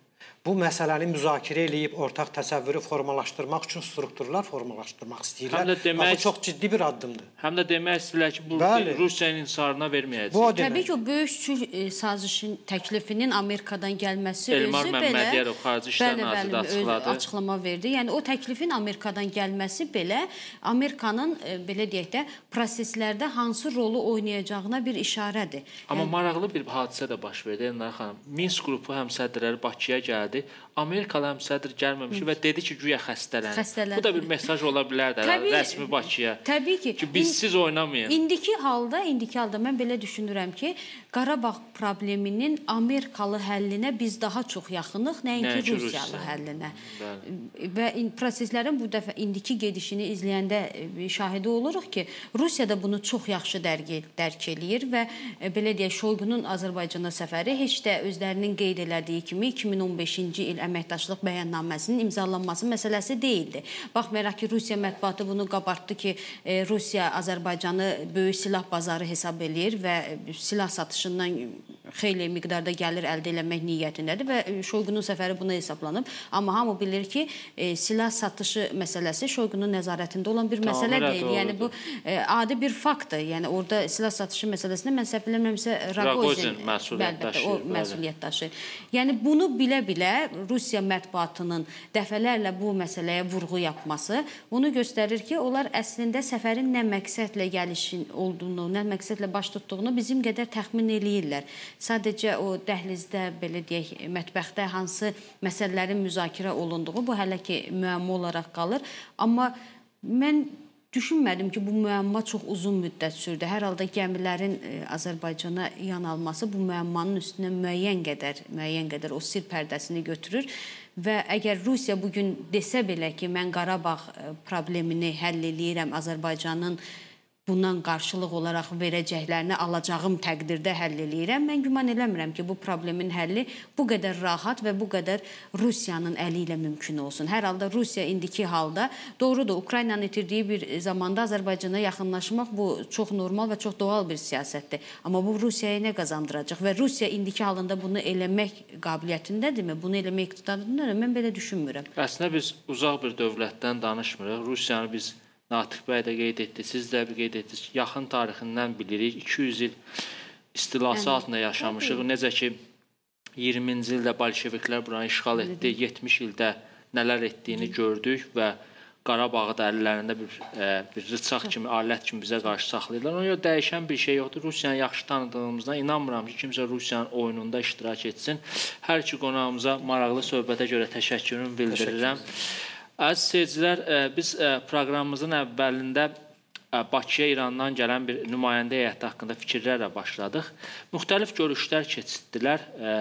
bu məsələni müzakirə eləyib ortaq təsəvvürü formalaşdırmaq üçün strukturlar formalaşdırmaq istəyirlər. Demək, bu çox ciddi bir addımdır. Həm də demək istəyirlər ki, bu Rusiyanın intisarına verməyəcək. Təbii ki, o böyük sülh e, sazişin təklifinin Amerikadan gəlməsi Elmar özü belə Məmmədiyarov Xarici İşlər Naziri açıqladı. Açıqlama verdi. Yəni o təklifin Amerikadan gəlməsi belə Amerikanın e, belə deyək də proseslərdə hansı rolu oynayacağına bir işarədir. Amma yəni, maraqlı bir hadisə də baş verdi Elnar xanım. Minsk qrupu həmsədrləri Bakıya gəldi. Amerikalı həmsədr gəlməmiş və dedi ki, güya xəstələnir. Xəstələnir. Bu da bir mesaj ola bilər də Təbii, rəsmi Bakıya. Təbii ki. Ki biz siz oynamayın. İndiki halda, indiki halda mən belə düşünürəm ki, Qarabağ probleminin Amerikalı həllinə biz daha çox yaxınıq, nəinki Rusiyalı həllinə. Bəli. Və proseslərin bu dəfə indiki gedişini izləyəndə şahidi oluruq ki, Rusiya da bunu çox yaxşı dərk, dərk eləyir və belə deyək, Şoyqunun Azərbaycana səfəri heç də özlərinin qeyd elədiyi kimi iki min on beşinci il əməkdaşlıq bəyannaməsinin imzalanması məsələsi deyildi. Baxmayaraq ki, Rusiya mətbuatı bunu qabartdı ki, Rusiya Azərbaycanı böyük silah bazarı hesab eləyir və silah satışından xeyli miqdarda gəlir əldə eləmək niyyətindədir və Şoyqunun səfəri buna hesablanıb. Amma hamı bilir ki, silah satışı məsələsi Şoyqunun nəzarətində olan bir məsələ deyil. Yəni bu adi bir faktdır. Yəni orada silah satışı məsələsində mən səhv eləmirəmsə Raqozin məsuliyyət daşıyır. Yəni bunu bilə-bilə Rusiya mətbuatının dəfələrlə bu məsələyə vurğu yapması onu göstərir ki, onlar əslində səfərin nə məqsədlə gəlişin olduğunu, nə məqsədlə baş tutduğunu bizim qədər təxmin eləyirlər. Sadəcə o dəhlizdə, belə deyək, mətbəxdə hansı məsələlərin müzakirə olunduğu bu hələ ki müəmma olaraq qalır. Amma mən düşünmədim ki, bu müəmma çox uzun müddət sürdü. Hər halda gəmilərin Azərbaycana yan alması bu müəmmanın üstünə müəyyən qədər, müəyyən qədər o sir pərdəsini götürür. Və əgər Rusiya bugün desə belə ki, mən Qarabağ problemini həll eləyirəm, Azərbaycanın bundan qarşılıq olaraq verəcəklərini alacağım təqdirdə həll eləyirəm. Mən güman eləmirəm ki, bu problemin həlli bu qədər rahat və bu qədər Rusiyanın əli ilə mümkün olsun. Hər halda Rusiya indiki halda, doğrudur, Ukraynanın itirdiyi bir zamanda Azərbaycana yaxınlaşmaq bu çox normal və çox doğal bir siyasətdir. Amma bu Rusiyaya nə qazandıracaq və Rusiya indiki halında bunu eləmək qabiliyyətindədirmi? Bunu eləmək iqtidarındadır? Mən belə düşünmürəm. Əslində biz uzaq bir dövlətdən danışmırıq. Rusiyanı biz Natiq bəy də qeyd etdi, siz də qeyd etdiniz. Yaxın tarixindən bilirik, iki yüz il istilası altında yaşamışıq. Necə ki, iyirminci ildə bolşeviklər buranı işğal etdi, yetmiş ildə nələr etdiyini gördük və Qarabağı da əllərində bir, e, bir rıçaq kimi, alət kimi bizə qarşı saxlayırlar. Ona görə dəyişən bir şey yoxdur. Rusiyanı yaxşı tanıdığımızdan inanmıram ki, kimsə Rusiyanın oyununda iştirak etsin. Hər iki qonağımıza maraqlı söhbətə görə təşəkkürümü bildirirəm. Təşəkkür. Əziz seyircilər, biz proqramımızın əvvəlində Bakıya İrandan gələn bir nümayəndə heyəti haqqında fikirlərlə başladıq. Müxtəlif görüşlər keçirdilər.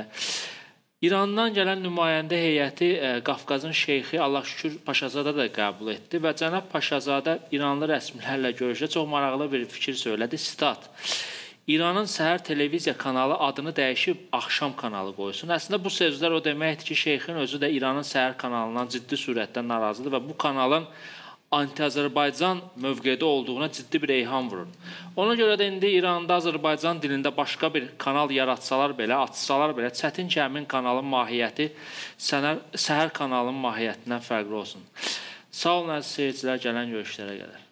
İrandan gələn nümayəndə heyəti Qafqazın şeyxi Allah şükür Paşazadə də qəbul etdi və cənab Paşazadə İranlı rəsmilərlə görüşdə çox maraqlı bir fikir söylədi. Sitat: İranın səhər televiziya kanalı adını dəyişib axşam kanalı qoysun. Əslində bu sözlər o deməkdir ki, şeyxin özü də İranın səhər kanalından ciddi surətdə narazıdır və bu kanalın anti-Azərbaycan mövqedə olduğuna ciddi bir eyham vurur. Ona görə də indi İranda Azərbaycan dilində başqa bir kanal yaratsalar belə, açsalar belə, çətin ki, həmin kanalın mahiyyəti səhər kanalının mahiyyətindən fərqli olsun. Sağ olun əziz seyircilər, gələn görüşlərə qədər.